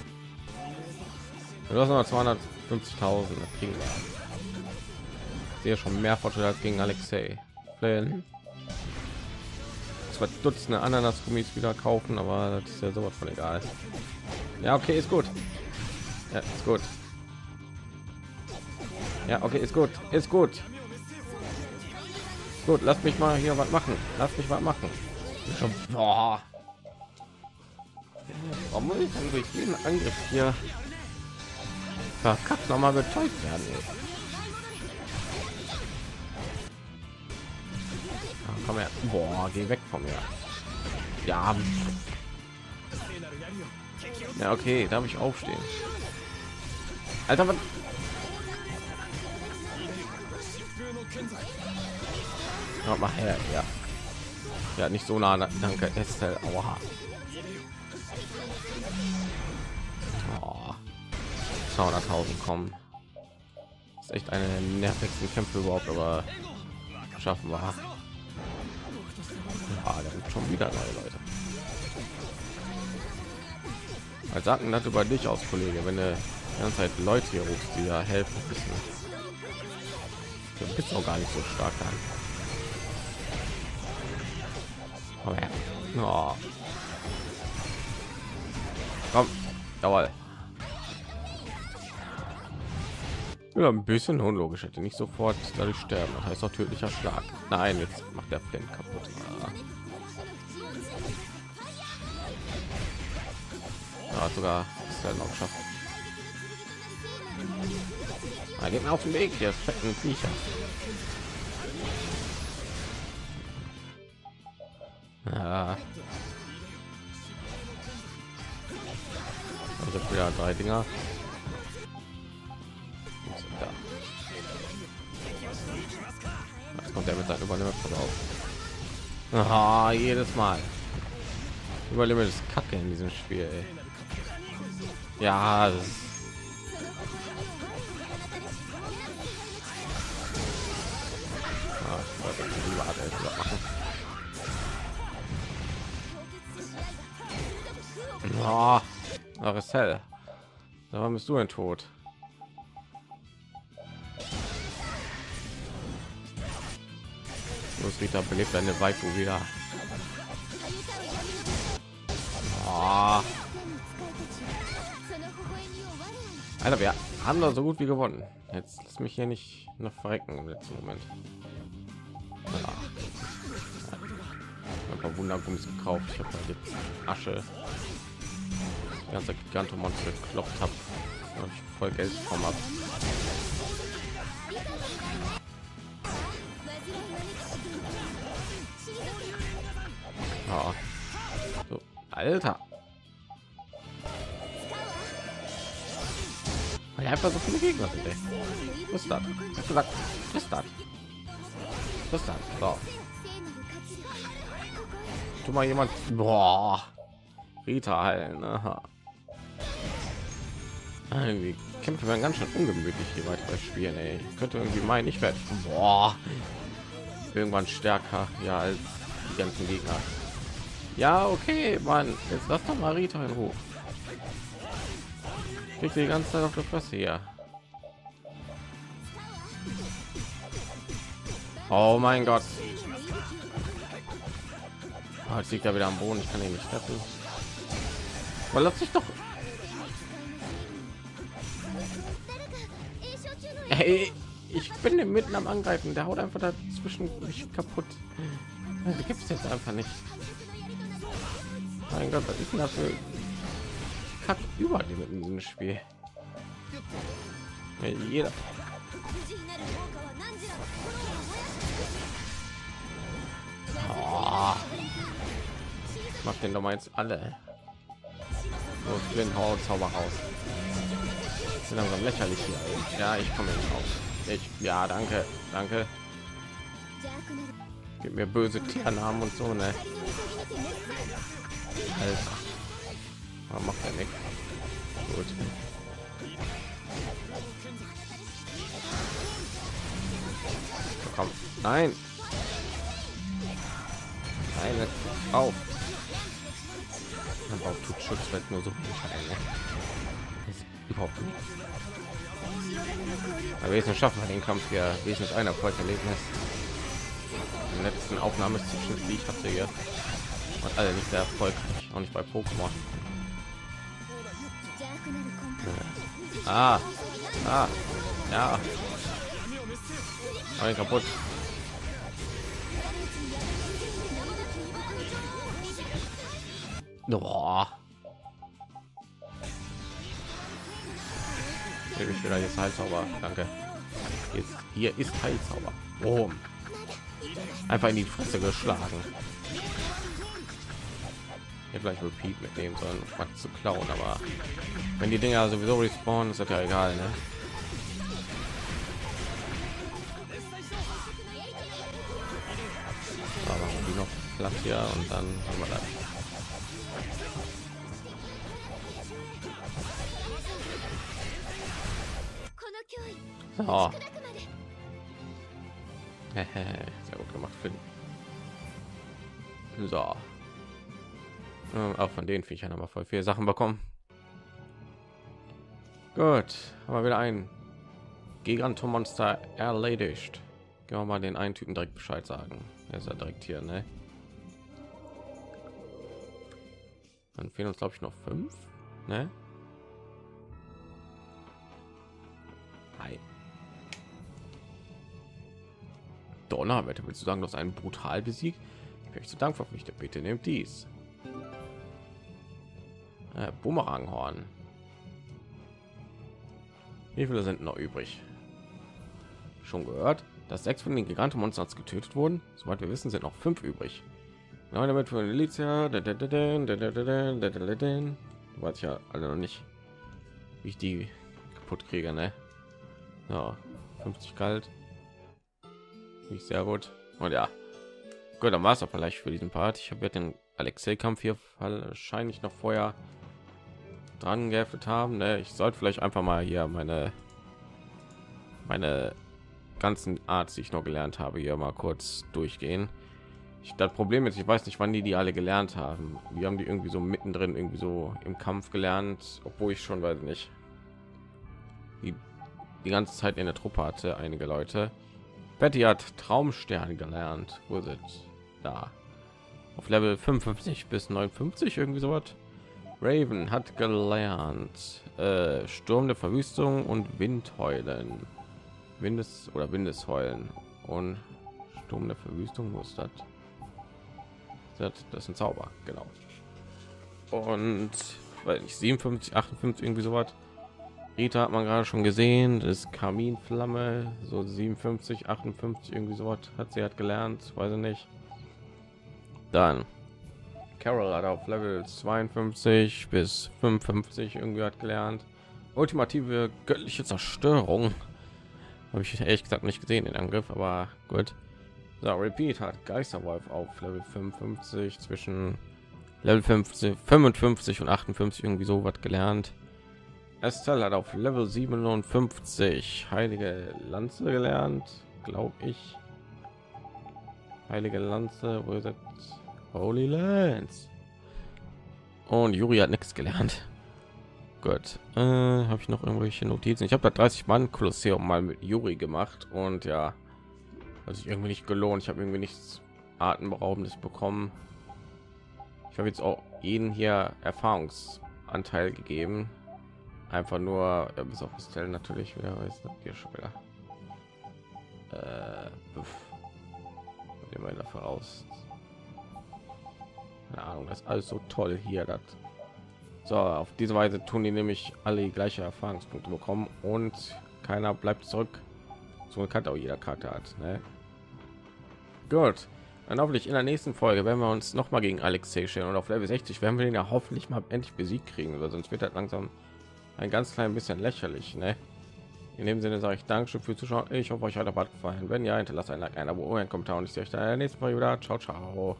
Du hast noch zweihundertfünfzigtausend kriegen wir. Ich sehe schon mehr Fortschritte als gegen Alexei. Flynn. Zwei Dutzende Ananasgummis wieder kaufen, aber das ist ja sowas von egal. Ja, okay, ist gut. Ja, ist gut. Ja, okay, ist gut, ist gut. Gut, lass mich mal hier was machen. Lass mich was machen. Schon, boah. Warum muss ich dann durch jeden Angriff hier verkackt noch mal betäubt werden? Ah, komm her. Boah, geh weg von mir. Ja. Ja, okay, darf ich aufstehen? Alter, was? Ja, mach her, ja. Ja, nicht so nah. Danke, Estelle. Aua. Oh. zweihunderttausend kommen. Das ist echt eine der nervigsten Kämpfe überhaupt, aber schaffen wir. Ja, da sind schon wieder neue Leute. Was sagt denn das über dich aus, Kollege, wenn du die ganze Zeit Leute hier rufst, die da helfen müssen? Du bist auch gar nicht so stark an. Oh. Komm, jawohl. Ja, ein bisschen unlogisch, hätte nicht sofort dadurch sterben. Das heißt auch tödlicher Schlag. Nein, jetzt macht der Flint kaputt. Ja, sogar ist er noch geschafft. Er geht mir auf den Weg, hier fetten Viecher. Ja. Also wieder drei Dinger. Jetzt kommt er mit seinem Überlimit drauf. Aha, jedes Mal. Überlimit ist Kacke in diesem Spiel. Ey. Ja. Das ist Oh, Aracel. Warum bist du denn tot? Los, Rita belebt eine Waifu wieder. Oh. Alter, wir haben doch so gut wie gewonnen. Jetzt lass mich hier nicht noch verrecken im letzten Moment. Ja. Ein paar Wundergummis gekauft. Ich habe da jetzt Asche. Die ganze Gigantomonster geklopft habe und ich voll Geld bekommen habe. Ja. So, Alter. Weil einfach so viele Gegner sind. Ey. Was ist das? Was ist das? Was ist das? Was ist das? So. Tu mal jemand. Boah. Rita heilen. Aha. Irgendwie kämpfen wir ganz schön ungemütlich hier weiter bei Spielen. Ey. Ich könnte irgendwie meinen, ich werde boah, irgendwann stärker ja als die ganzen Gegner. Ja, okay, Mann, jetzt lass doch mal Rita in Ruhe. Ich die ganze Zeit auf der Fresse hier. Oh mein Gott. Oh, jetzt liegt er wieder am Boden. Ich kann ihn nicht treffen. Weil lass sich doch. Hey, ich bin mitten am Angreifen. Der haut einfach dazwischen mich kaputt. Das gibt es jetzt einfach nicht. Mein Gott, was ist denn das für Kack über die mit in diesem Spiel? Ja, jeder. Oh. Mach den doch mal jetzt alle. Los, Flint, hau Zauber raus. Sind langsam lächerlich hier. Ja, ich komme nicht raus. Ich, ja, danke, danke. Gib mir böse Tiernamen und so, ne? Alter. Aber macht er nicht. Gut. Komm. Nein. auf. Aber tut Schutzwelt nur so viel Schaden. Ne? Das ist überhaupt nicht. Aber jetzt schaffen wir den Kampf hier wesentlich ein Erfolgserlebnis. Die letzten Aufnahmesessions, die ich hatte hier, und alle nicht sehr erfolgreich, auch nicht bei Pokémon. Ah, ah, ja, aber kaputt. Boah. Ich wieder jetzt Heilzauber, danke. Jetzt hier ist Heilzauber. Boom. Einfach in die Fresse geschlagen. Hier gleich Repeat mitnehmen sollen, um was zu klauen, aber wenn die Dinger sowieso respawnen, ist das ja egal, ne? Aber die noch Platz hier und dann haben wir das. So. Sehr gut gemacht, Finn. So. Ähm, auch von den Viechern haben wir voll viele Sachen bekommen. Gut, haben wir wieder ein Gigantomonster erledigt. Gehen wir mal den einen Typen direkt Bescheid sagen. Er ist ja direkt hier, ne? Dann fehlen uns glaube ich noch fünf, ne? Hi. Donnerwetter, willst du sagen, du hast einen brutal besiegt? Ich bin euch zu Dank verpflichtet. Bitte nehmt dies. Äh, Bumeranghorn. Wie viele sind noch übrig? Schon gehört, dass sechs von den Gigantomonstern getötet wurden. Soweit wir wissen, sind noch fünf übrig. Nein, damit für Elicia. Weiß ich ja alle noch nicht, wie ich die kaputt kriege, ne? Ja, fünfzig kalt. Nicht sehr gut. Und ja, gut, dann war es auch vielleicht für diesen Part. Ich habe den Alexei-Kampf hier wahrscheinlich noch vorher dran geheftet haben. Ne? Ich sollte vielleicht einfach mal hier meine meine ganzen Arts, die ich noch gelernt habe, hier mal kurz durchgehen. Ich, das Problem ist, ich weiß nicht, wann die die alle gelernt haben. Wir haben die irgendwie so mittendrin irgendwie so im Kampf gelernt, obwohl ich schon, weiß nicht, die die ganze Zeit in der Truppe hatte. Einige Leute. Betty hat Traumstern gelernt. Wo sind da? Auf Level fünfundfünfzig bis neunundfünfzig irgendwie so was. Raven hat gelernt äh, Sturm der Verwüstung und Windheulen. Windes oder Windesheulen und Sturm der Verwüstung. Wo ist das? Das, das ist ein Zauber, genau. Und weil ich siebenundfünfzig, achtundfünfzig irgendwie so was. Rita hat man gerade schon gesehen, das ist Kaminflamme, so siebenundfünfzig, achtundfünfzig irgendwie so was hat sie hat gelernt, weiß ich nicht. Dann Carol hat auf Level zweiundfünfzig bis fünfundfünfzig irgendwie hat gelernt. Ultimative göttliche Zerstörung. Habe ich ehrlich gesagt nicht gesehen, den Angriff, aber gut. So, Repeat hat Geisterwolf auf Level fünfundfünfzig, zwischen Level fünfzig, fünfundfünfzig und achtundfünfzig irgendwie so was gelernt. Estelle hat auf Level siebenundfünfzig Heilige Lanze gelernt, glaube ich. Heilige Lanze, wo ist das? Holy Lance. Und Yuri hat nichts gelernt. Gut, äh, habe ich noch irgendwelche Notizen? Ich habe da dreißig Mann Kolosseum mal mit Yuri gemacht und ja, hat sich irgendwie nicht gelohnt. Ich habe irgendwie nichts Atemberaubendes bekommen. Ich habe jetzt auch jeden hier Erfahrungsanteil gegeben. Einfach nur, ja, bis auf das Teil natürlich wieder, weiß nicht, hier schon wieder. Äh, nehmen wir dafür aus. Keine Ahnung, das ist alles so toll hier. Das so, auf diese Weise tun die nämlich alle die gleiche Erfahrungspunkte bekommen und keiner bleibt zurück. So kann auch jeder Charakter hat. Ne? Gut, dann hoffentlich in der nächsten Folge werden wir uns noch mal gegen Alexei stellen und auf Level sechzig werden wir den ja hoffentlich mal endlich besiegt kriegen, oder sonst wird das langsam ein ganz klein bisschen lächerlich, ne? In dem Sinne sage ich Dankeschön für Zuschauen. Ich hoffe, euch hat der Part gefallen. Wenn ja, hinterlasst ein Like, ein Abo, ein Kommentar und ich sehe euch dann in der nächsten Folge wieder. Ciao, ciao.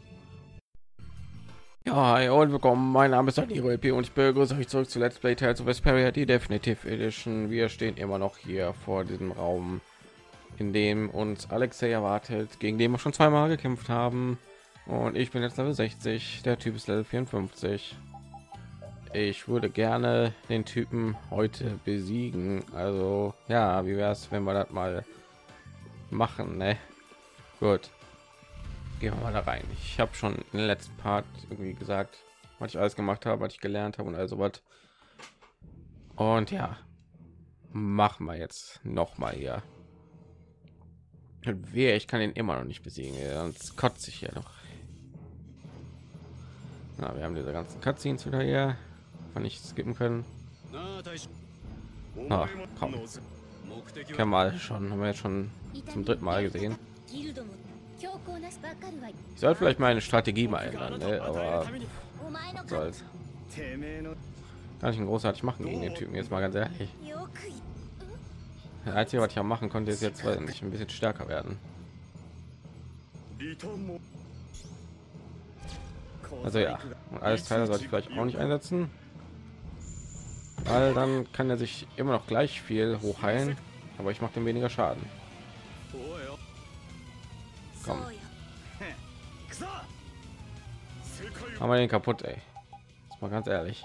Ja, hi und willkommen. Mein Name ist Daniel und ich begrüße euch zurück zu Let's Play Tales of Vesperia, die Definitive Edition. Wir stehen immer noch hier vor diesem Raum, in dem uns Alexei erwartet, gegen den wir schon zweimal gekämpft haben. Und ich bin jetzt Level sechzig. Der Typ ist Level vierundfünfzig. Ich würde gerne den Typen heute besiegen. Also ja, wie wäre es, wenn wir das mal machen, ne? Gut. Gehen wir mal da rein. Ich habe schon in den letzten Part irgendwie gesagt, was ich alles gemacht habe, was ich gelernt habe und also was. Und ja, machen wir jetzt noch mal hier. Wer, ich kann ihn immer noch nicht besiegen, sonst kotze ich hier noch. Na, wir haben diese ganzen Cutscenes wieder hier, von nicht skippen können. Na, komm. Kann mal schon, haben wir jetzt schon zum dritten Mal gesehen. Ich sollte vielleicht meine Strategie mal ändern, ne? Aber was soll's. Kann ich ihn großartig machen gegen den Typen, jetzt mal ganz ehrlich. Das Einzige, was ich auch machen konnte, ist jetzt, weil ich ein bisschen stärker werden. Also ja, und alles Teile sollte ich vielleicht auch nicht einsetzen, weil dann kann er sich immer noch gleich viel hochheilen, aber ich mache dem weniger Schaden. Komm. Haben wir den kaputt, ey. Ist mal ganz ehrlich.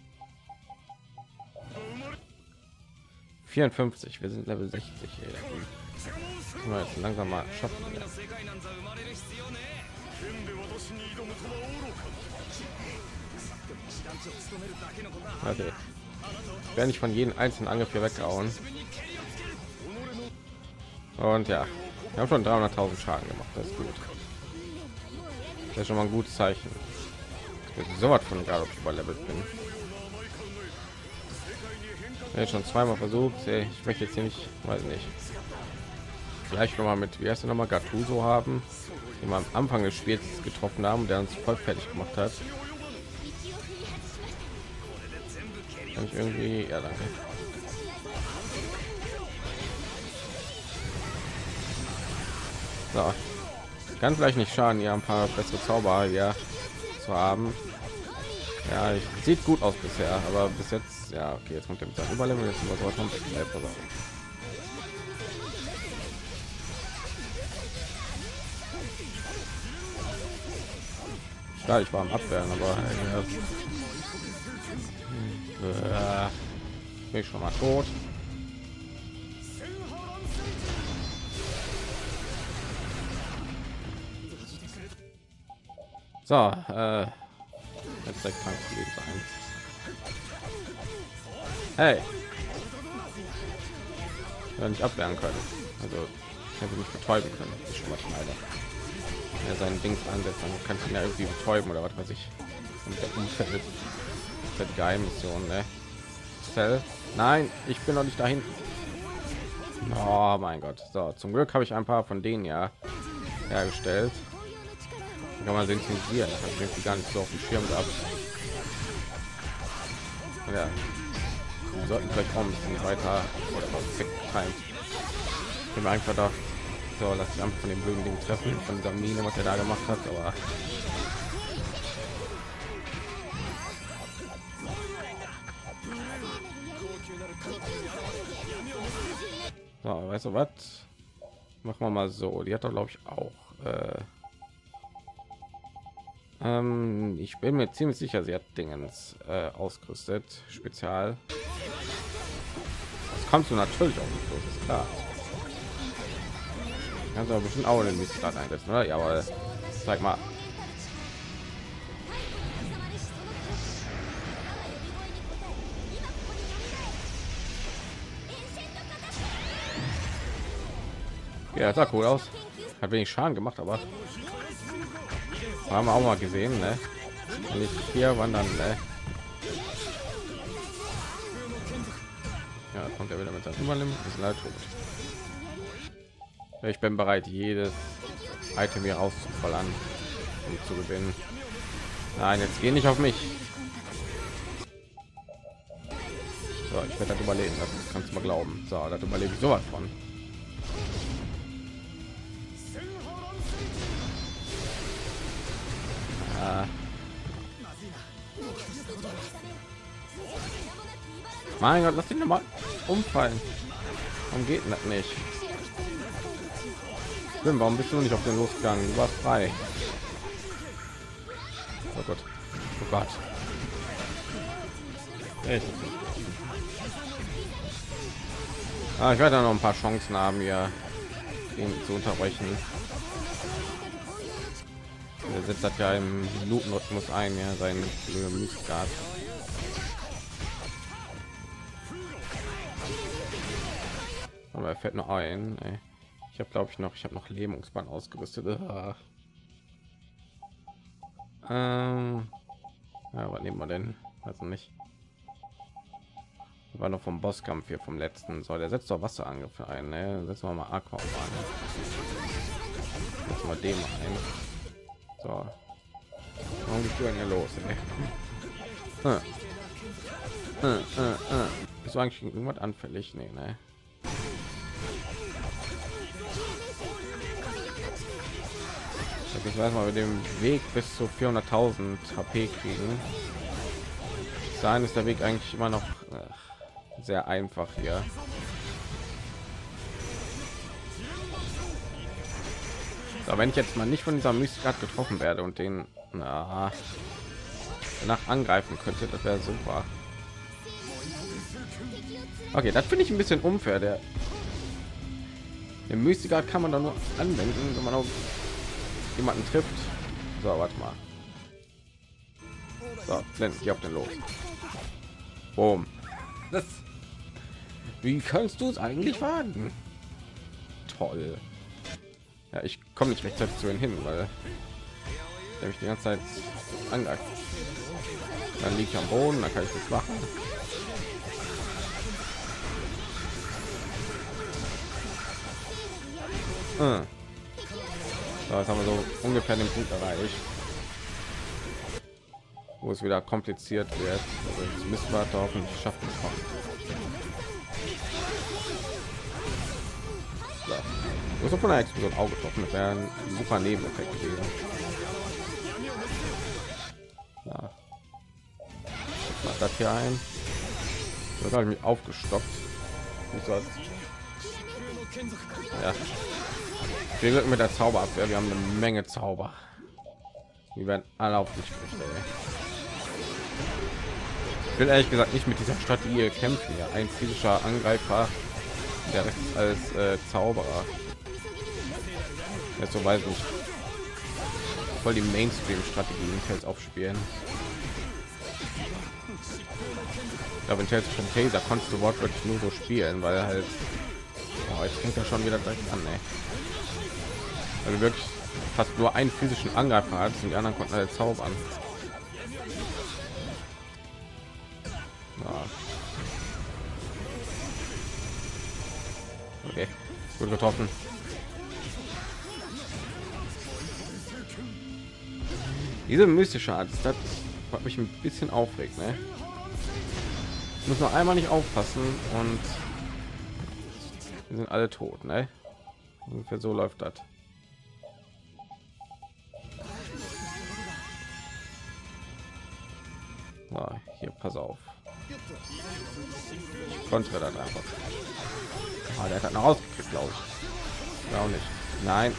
vierundfünfzig, wir sind Level sechzig. Ey. Können wir jetzt langsam mal schaffen. Ja. Okay. Ich werde nicht von jedem einzelnen Angriff hier weggehauen. Und ja, wir haben schon dreihunderttausend Schaden gemacht. Das ist gut. Das ist schon mal ein gutes Zeichen. So was von egal, ob ich überlevelt bin. Jetzt schon zweimal versucht. Ey, ich möchte jetzt hier nicht, weiß nicht. Vielleicht noch mal mit, wie heißt er noch mal, Gattuso haben, den wir am Anfang des Spiels getroffen haben, der uns voll fertig gemacht hat. Kann ich irgendwie, ja danke. So, kann vielleicht nicht schaden, ja ein paar bessere Zauber ja zu haben. Ja, ich, sieht gut aus bisher, aber bis jetzt, ja okay, jetzt kommt der mit seinem Überlevel, jetzt sind wir sowas von weg. Ja, ich war am Abwehren, aber äh, äh, bin ich schon mal tot. So, äh, jetzt der Kampf sein. Hey, ich nicht abwehren können. Also ich hätte mich betäuben können. Das ist schon mal schneider. Er seinen Dings ansetzt, dann kann ich ihn ja irgendwie betäuben oder was weiß ich. Und der Umfeld ist ja die Geheimmission, ne? Cell. Nein, ich bin noch nicht da hinten. Oh mein Gott. So, zum Glück habe ich ein paar von denen ja hergestellt. Da kann man synchronisieren. Das habe ich irgendwie gar nicht so auf dem Schirm gehabt. Ja. Wir sollten vielleicht auch ein bisschen weiter oder was ich bin einfach da. So, lass ich von dem blöden Ding treffen, von dieser Mine, was er da gemacht hat, aber so, weißt du was? Machen wir mal so. Die hat doch, glaube ich, auch. Äh, ähm, ich bin mir ziemlich sicher, sie hat Dingens äh, ausgerüstet, Spezial. Das kannst du natürlich auch nicht los, ist klar. Kannst aber bestimmt auch den Mist gerade einsetzen, oder? Ja, aber zeig mal. Ja, das sah cool aus. Hat wenig Schaden gemacht, aber haben wir auch mal gesehen, ne? Wenn ich hier wandern, ne? Ja, kommt er wieder mit seinem Übernehmen. Ist leider tot. Ich bin bereit, jedes Item hier rauszufallen, um zu gewinnen. Nein, jetzt geh nicht auf mich. So, ich werde das überleben, das kannst du mal glauben. So, das überlebe ich sowas von. Ja. Mein Gott, lass den mal umfallen. Warum geht das nicht? Warum bist du nicht auf den losgegangen? Du warst frei. Oh Gott. Oh Gott. Echt? Ah, ich werde da noch ein paar Chancen haben, hier ihn zu unterbrechen. Er setzt das ja im Minutenrhythmus ein, ja, sein Mythgard. Aber er fällt noch ein. Ey. Ich habe, glaube ich, noch, ich habe noch Lähmungsband ausgerüstet. Ah. Ähm, ja, was nehmen wir denn? Also nicht. War noch vom Bosskampf hier vom letzten. So, der setzt doch Wasserangriffe ein. Ne? Setzen wir mal Aqua an. Setzen wir den mal ein. So. Warum gehst du denn hier los? Ey? Hm. Hm, hm, hm. Bist du eigentlich irgendwas anfällig? Nee, ne? Ich weiß mal, mit dem Weg bis zu vierhunderttausend H P kriegen. Sein ist der Weg eigentlich immer noch äh, sehr einfach hier. So, wenn ich jetzt mal nicht von dieser Mythgard getroffen werde und den na, danach angreifen könnte, das wäre super. Okay, das finde ich ein bisschen unfair. Der, der Mythgard kann man dann nur anwenden, wenn man auch jemanden trifft. So, warte mal. So, blenden die auf den los. Boom. Das. Wie kannst du es eigentlich wagen? Toll. Ja, ich komme nicht rechtzeitig zu ihnen hin, weil der mich die ganze Zeit angreift. Dann liegt am Boden, dann kann ich nichts machen. Hm. So, jetzt haben wir so ungefähr den Punkt erreicht, wo es wieder kompliziert wird. Also jetzt müssen wir da hoffentlich schaffen. So. Muss von einer Explosion Auge getroffen, das wäre ein super Nebeneffekt gewesen. Ja. Macht das hier ein. Da habe ich mich aufgestockt. Ja. Wir wirken mit der Zauberabwehr. Wir haben eine Menge Zauber. Die werden alle auf dich gerichtet. Ich will ehrlich gesagt nicht mit dieser Strategie kämpfen. Ja, ein physischer Angreifer, der Rest ist als äh, Zauberer. Jetzt so weiß nicht. Voll die Mainstream-Strategien Tales aufspielen. Ich glaube, in Tales von Taser konntest du wortwörtlich nur so spielen, weil halt. Oh, jetzt fängt er schon wieder direkt an, ey. Also wirklich fast nur einen physischen Angreifer hat und die anderen konnten alle zaubern. Ja. Okay, gut getroffen. Diese mystische Art, das hat mich ein bisschen aufregt, ne? Ich muss noch einmal nicht aufpassen und wir sind alle tot, ne? Ungefähr so läuft das. Na, hier, pass auf. Kontra das einfach. Ah, der hat das noch rausgekriegt, glaube ich. Ja, auch nicht. Nein.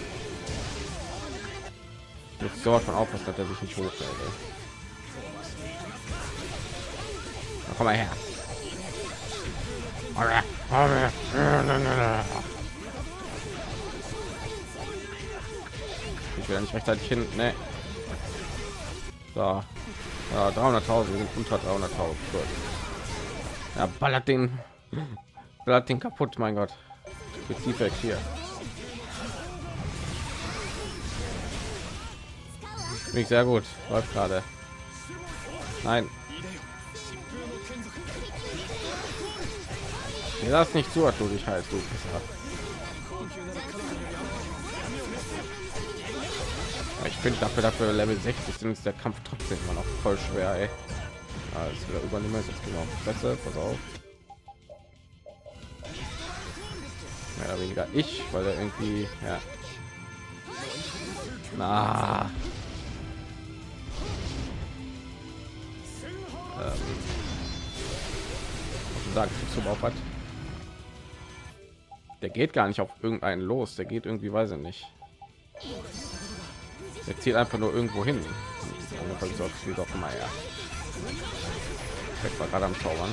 Ich muss dort von aufpassen, dass er sich nicht hochfällt. Ey. Na, komm mal her. Ich will ja nicht rechtzeitig hin. Ne. So. Ja, dreihunderttausend, wir sind unter dreihunderttausend. Ja, ballert den, ballert den kaputt, mein Gott. Jetzt weg hier. Finde ich sehr gut. Läuft gerade. Nein. Mir lass nicht zu, dass du dich heißt, du Pisser. Ich finde dafür dafür Level sechzig sind, ist der Kampf trotzdem immer noch voll schwer, ey. Ah, ist wieder übernehmen jetzt genau besser, pass auf. Mehr oder weniger ich, weil er irgendwie ja. Na. Ähm. Sagen zum Aufwand. Der geht gar nicht auf irgendeinen los, der geht irgendwie, weiß ich nicht. Der zieht einfach nur irgendwo hin. ungefähr so wie doch mal her. Ich war gerade am Zaubern.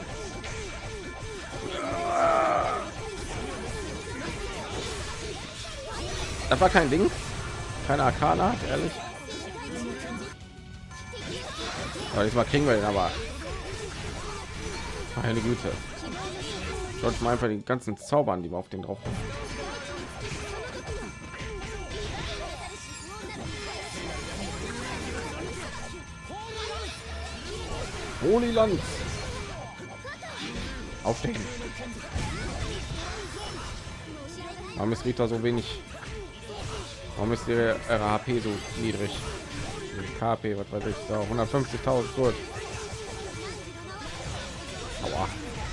Das war kein Ding, keine Arcana, ehrlich. Aber diesmal kriegen wir den, aber meine Güte. Sollte mal einfach die ganzen Zaubern, die wir auf den drauf haben. Holy Land. Aufstehen. Warum ist Rita so wenig? Warum ist ihre R H P so niedrig? K P, was weiß ich, so hundertfünfzigtausend gut. Aua.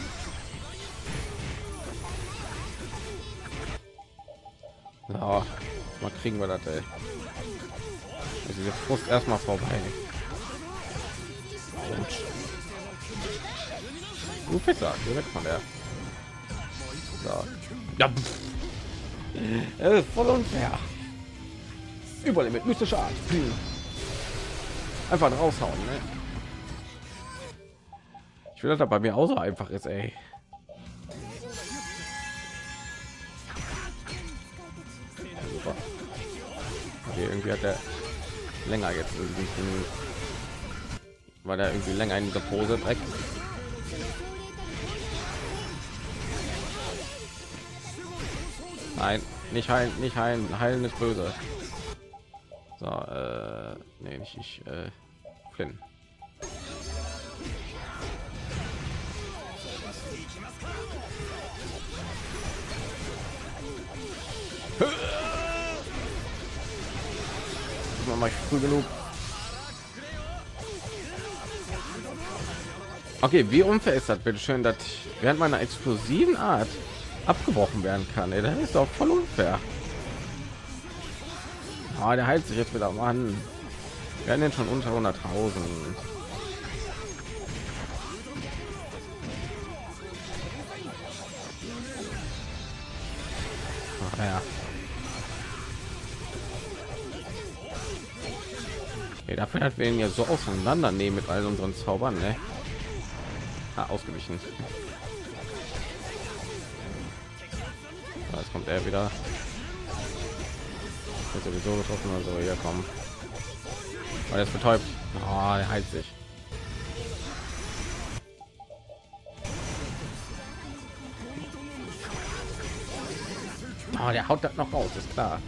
So, mal kriegen wir das, ey. Also der Frust erstmal vorbei. Und du Pisser, geh weg von der. So. Ja. Das ist voll unfair. Überall mit mystischer Art. Einfach raushauen, ne? Ich will, dass das bei mir auch so einfach ist, ey. Ja, super. Okay, irgendwie hat er länger jetzt irgendwie, war der irgendwie länger in dieser Pose direkt. Nein, nicht heilen, nicht heilen, heilen ist böse. So, äh, nee, nicht ich, äh, Flynn. Mal früh genug. Okay, wie unfair ist das bitte schön, dass während meiner explosiven Art abgebrochen werden kann? Ey, das ist doch voll unfair. Ah, der heilt sich jetzt wieder, Mann. Wir werden jetzt schon unter hunderttausend. Ach, ja. Okay, dafür hat wir ihn ja so auseinandernehmen mit all unseren Zaubern, ne? Ah, ausgewichen. Jetzt kommt er wieder. Wird sowieso getroffen, also hier kommen. Weil es betäubt. Oh, der heilt sich. Oh, der haut das noch raus, ist klar.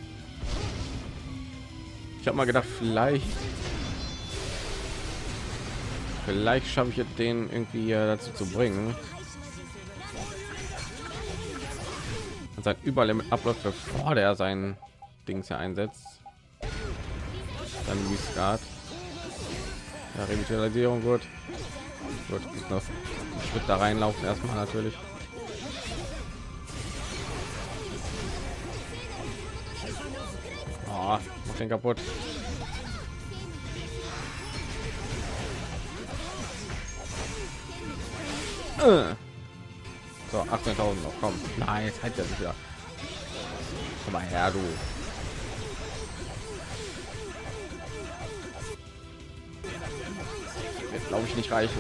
Ich habe mal gedacht, vielleicht vielleicht schaffe ich jetzt den irgendwie dazu zu bringen, sein Überlimit abläuft, bevor der sein Dings ja einsetzt. Dann wie Skat. Ja, Revitalisierung, gut. Gut, ist noch einen Schritt da reinlaufen erstmal natürlich. Oh, mach den kaputt. Äh. So, achtzehntausend noch, komm. Nein, jetzt halt er sich wieder. Komm mal her, du. Wird, glaube ich, nicht reichen.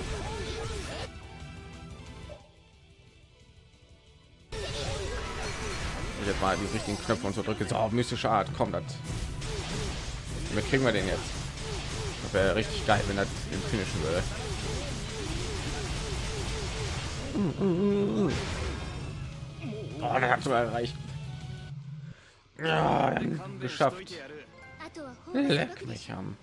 Ich jetzt mal die richtigen Knöpfe und so drücke. So, mystische Art, kommt das. Damit kriegen wir den jetzt. Das wäre richtig geil, wenn das den finishen würde. Oh, das hat sogar erreicht. Ja, geschafft. Leck mich am.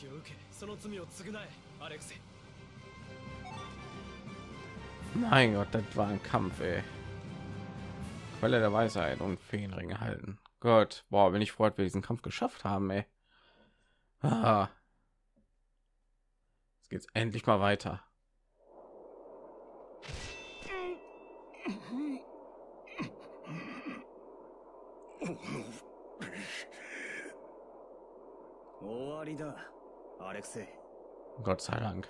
Mein Gott, das war ein Kampf, ey. Quelle der Weisheit und Feenringe halten. Gott, boah, bin ich froh, dass wir diesen Kampf geschafft haben, ey. Ah. Jetzt geht's endlich mal weiter. Gott sei Dank.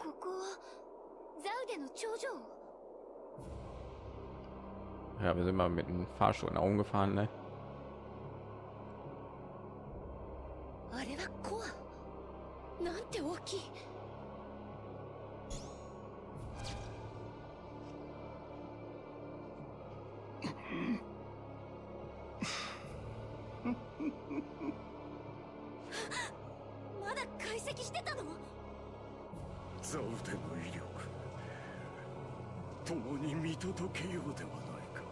Ja, wir sind mal mit dem Fahrstuhl nach oben gefahren, ne? まだ解析してたの？ ザウデの威力共に見届けようではないか。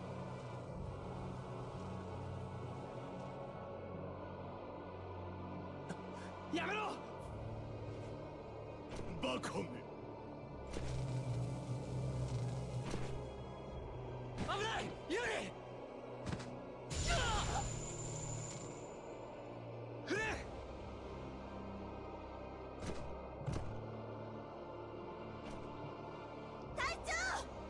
やめろ！ バカめ。 危ない！ユーリ！フレ！ 隊長！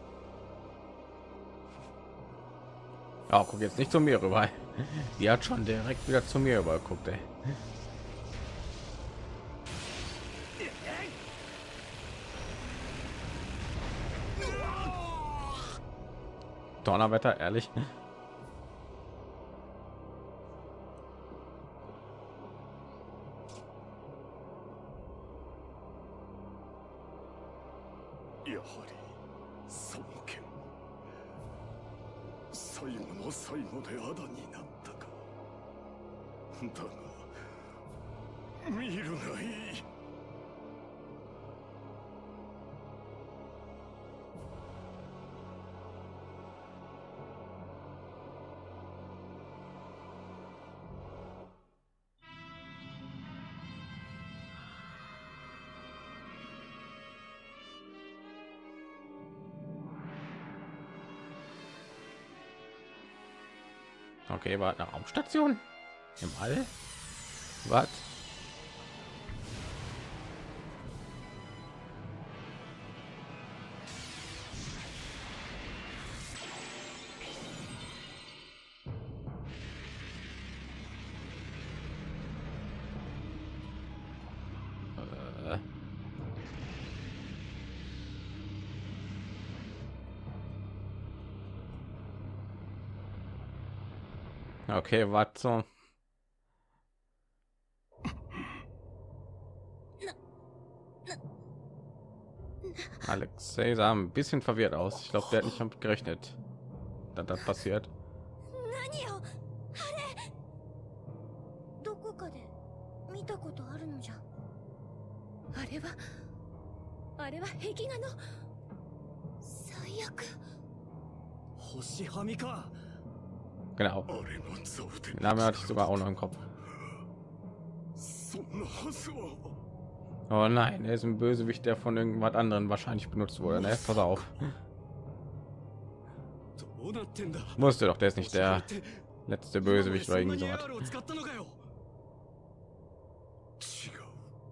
Ja, guck jetzt nicht zu mir rüber. Die hat schon direkt wieder zu mir rüber geguckt, ey. Donnerwetter, ehrlich. Ja, その剣最後の最後でアダになったか。だが見るがいい。 Okay, war eine Raumstation im All. Was? Äh. Okay, was so? Alexei sah ein bisschen verwirrt aus. Ich glaube, der hat nicht damit gerechnet, dass das passiert. 何よ、あれ。どこかで見たことあるのじゃ。あれは、あれは壁画の最悪。 星はみか。 Genau. あれがザウデ。 Den Namen hatte ich sogar auch noch im Kopf. そんなはずは。 Oh nein, er ist ein Bösewicht, der von irgendwas anderen wahrscheinlich benutzt wurde. Ne? Pass auf. どうなってんだ。 Wusste doch, der ist nicht der letzte Bösewicht oder irgendwie sowas. 違う。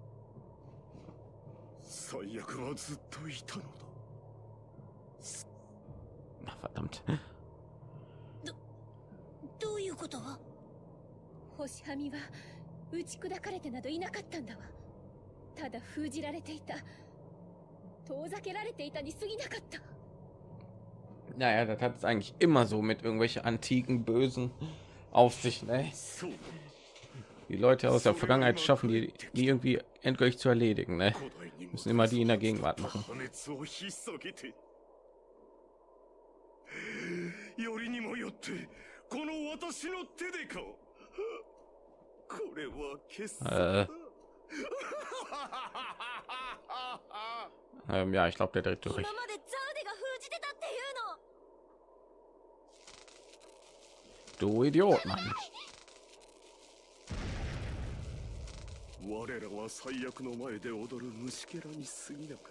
最悪はずっといたのだ。 Ach, verdammt. どういうこと？ 星はみは打ち砕かれてなどいなかったんだわ。ただ封じられていた、遠ざけられていたに過ぎなかった。 Naja, das hat es eigentlich immer so mit irgendwelchen antiken Bösen auf sich, ne? Die Leute aus der Vergangenheit schaffen die, die irgendwie endgültig zu erledigen, ne? Müssen immer die in der Gegenwart machen. よりにもよってこの私の手でか。これは決算だ。 Ähm, ja, ich glaube, der dreht durch. 今までザウデが封じてたっていうの。 Du Idiot, Mann. 我らは最悪の前で踊る虫けらに過ぎなかった。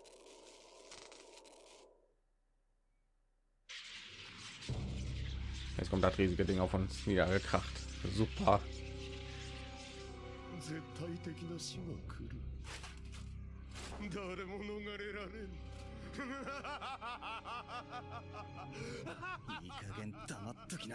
Jetzt kommt das riesige Ding auf uns niedergekracht. Super. 絶対的な死が来る。誰も逃れられん。 いい加減黙っときな。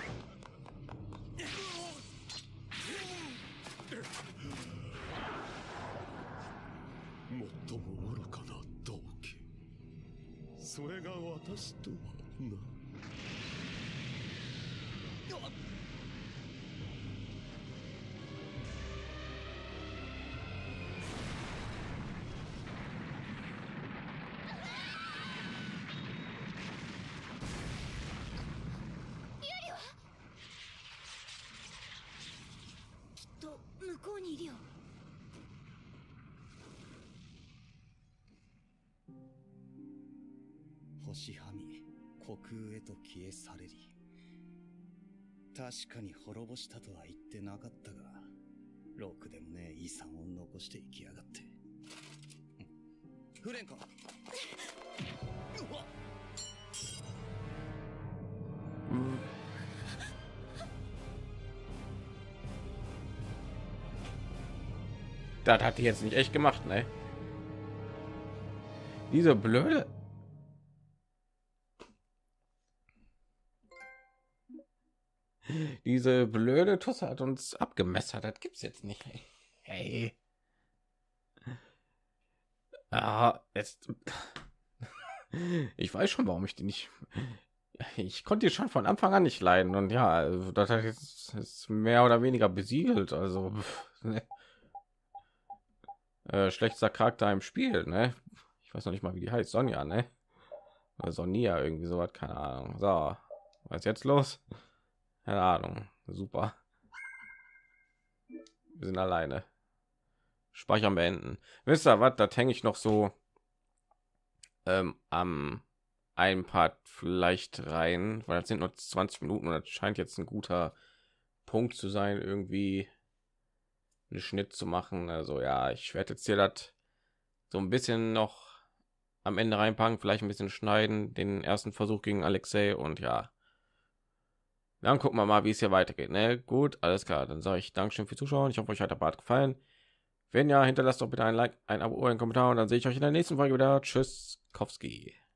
最も愚かな道家。それが私とはな。 ユリは？ 星はみ虚空へと消え去れり。確かに滅ぼしたとは言ってなかったが、ろくでもねえ遺産を残していきやがって。フレンか。うわっ。 Das hat die jetzt nicht echt gemacht, ne? Diese blöde. Diese blöde Tusse hat uns abgemessert. Das gibt's jetzt nicht. Hey. Ah, jetzt. Ich weiß schon, warum ich die nicht. Ich konnte die schon von Anfang an nicht leiden und ja, also das hat jetzt ist mehr oder weniger besiegelt. Also ne. äh, schlechtester Charakter im Spiel, ne? Ich weiß noch nicht mal, wie die heißt. Sonja, ne? Oder Sonia, irgendwie sowas, keine Ahnung. So, was ist jetzt los? Keine Ahnung. Super. Wir sind alleine. Speichern beenden. Wisst ihr was? Da hänge ich noch so ähm, am ein Part vielleicht rein, weil das sind nur zwanzig Minuten und das scheint jetzt ein guter Punkt zu sein, irgendwie einen Schnitt zu machen. Also ja, ich werde jetzt hier das so ein bisschen noch am Ende reinpacken, vielleicht ein bisschen schneiden, den ersten Versuch gegen Alexei und ja, dann gucken wir mal, wie es hier weitergeht. Ne? Gut, alles klar. Dann sage ich Dankeschön fürs Zuschauen. Ich hoffe, euch hat der Part gefallen. Wenn ja, hinterlasst doch bitte ein Like, ein Abo, einen Kommentar und dann sehe ich euch in der nächsten Folge wieder. Tschüss, Kowski.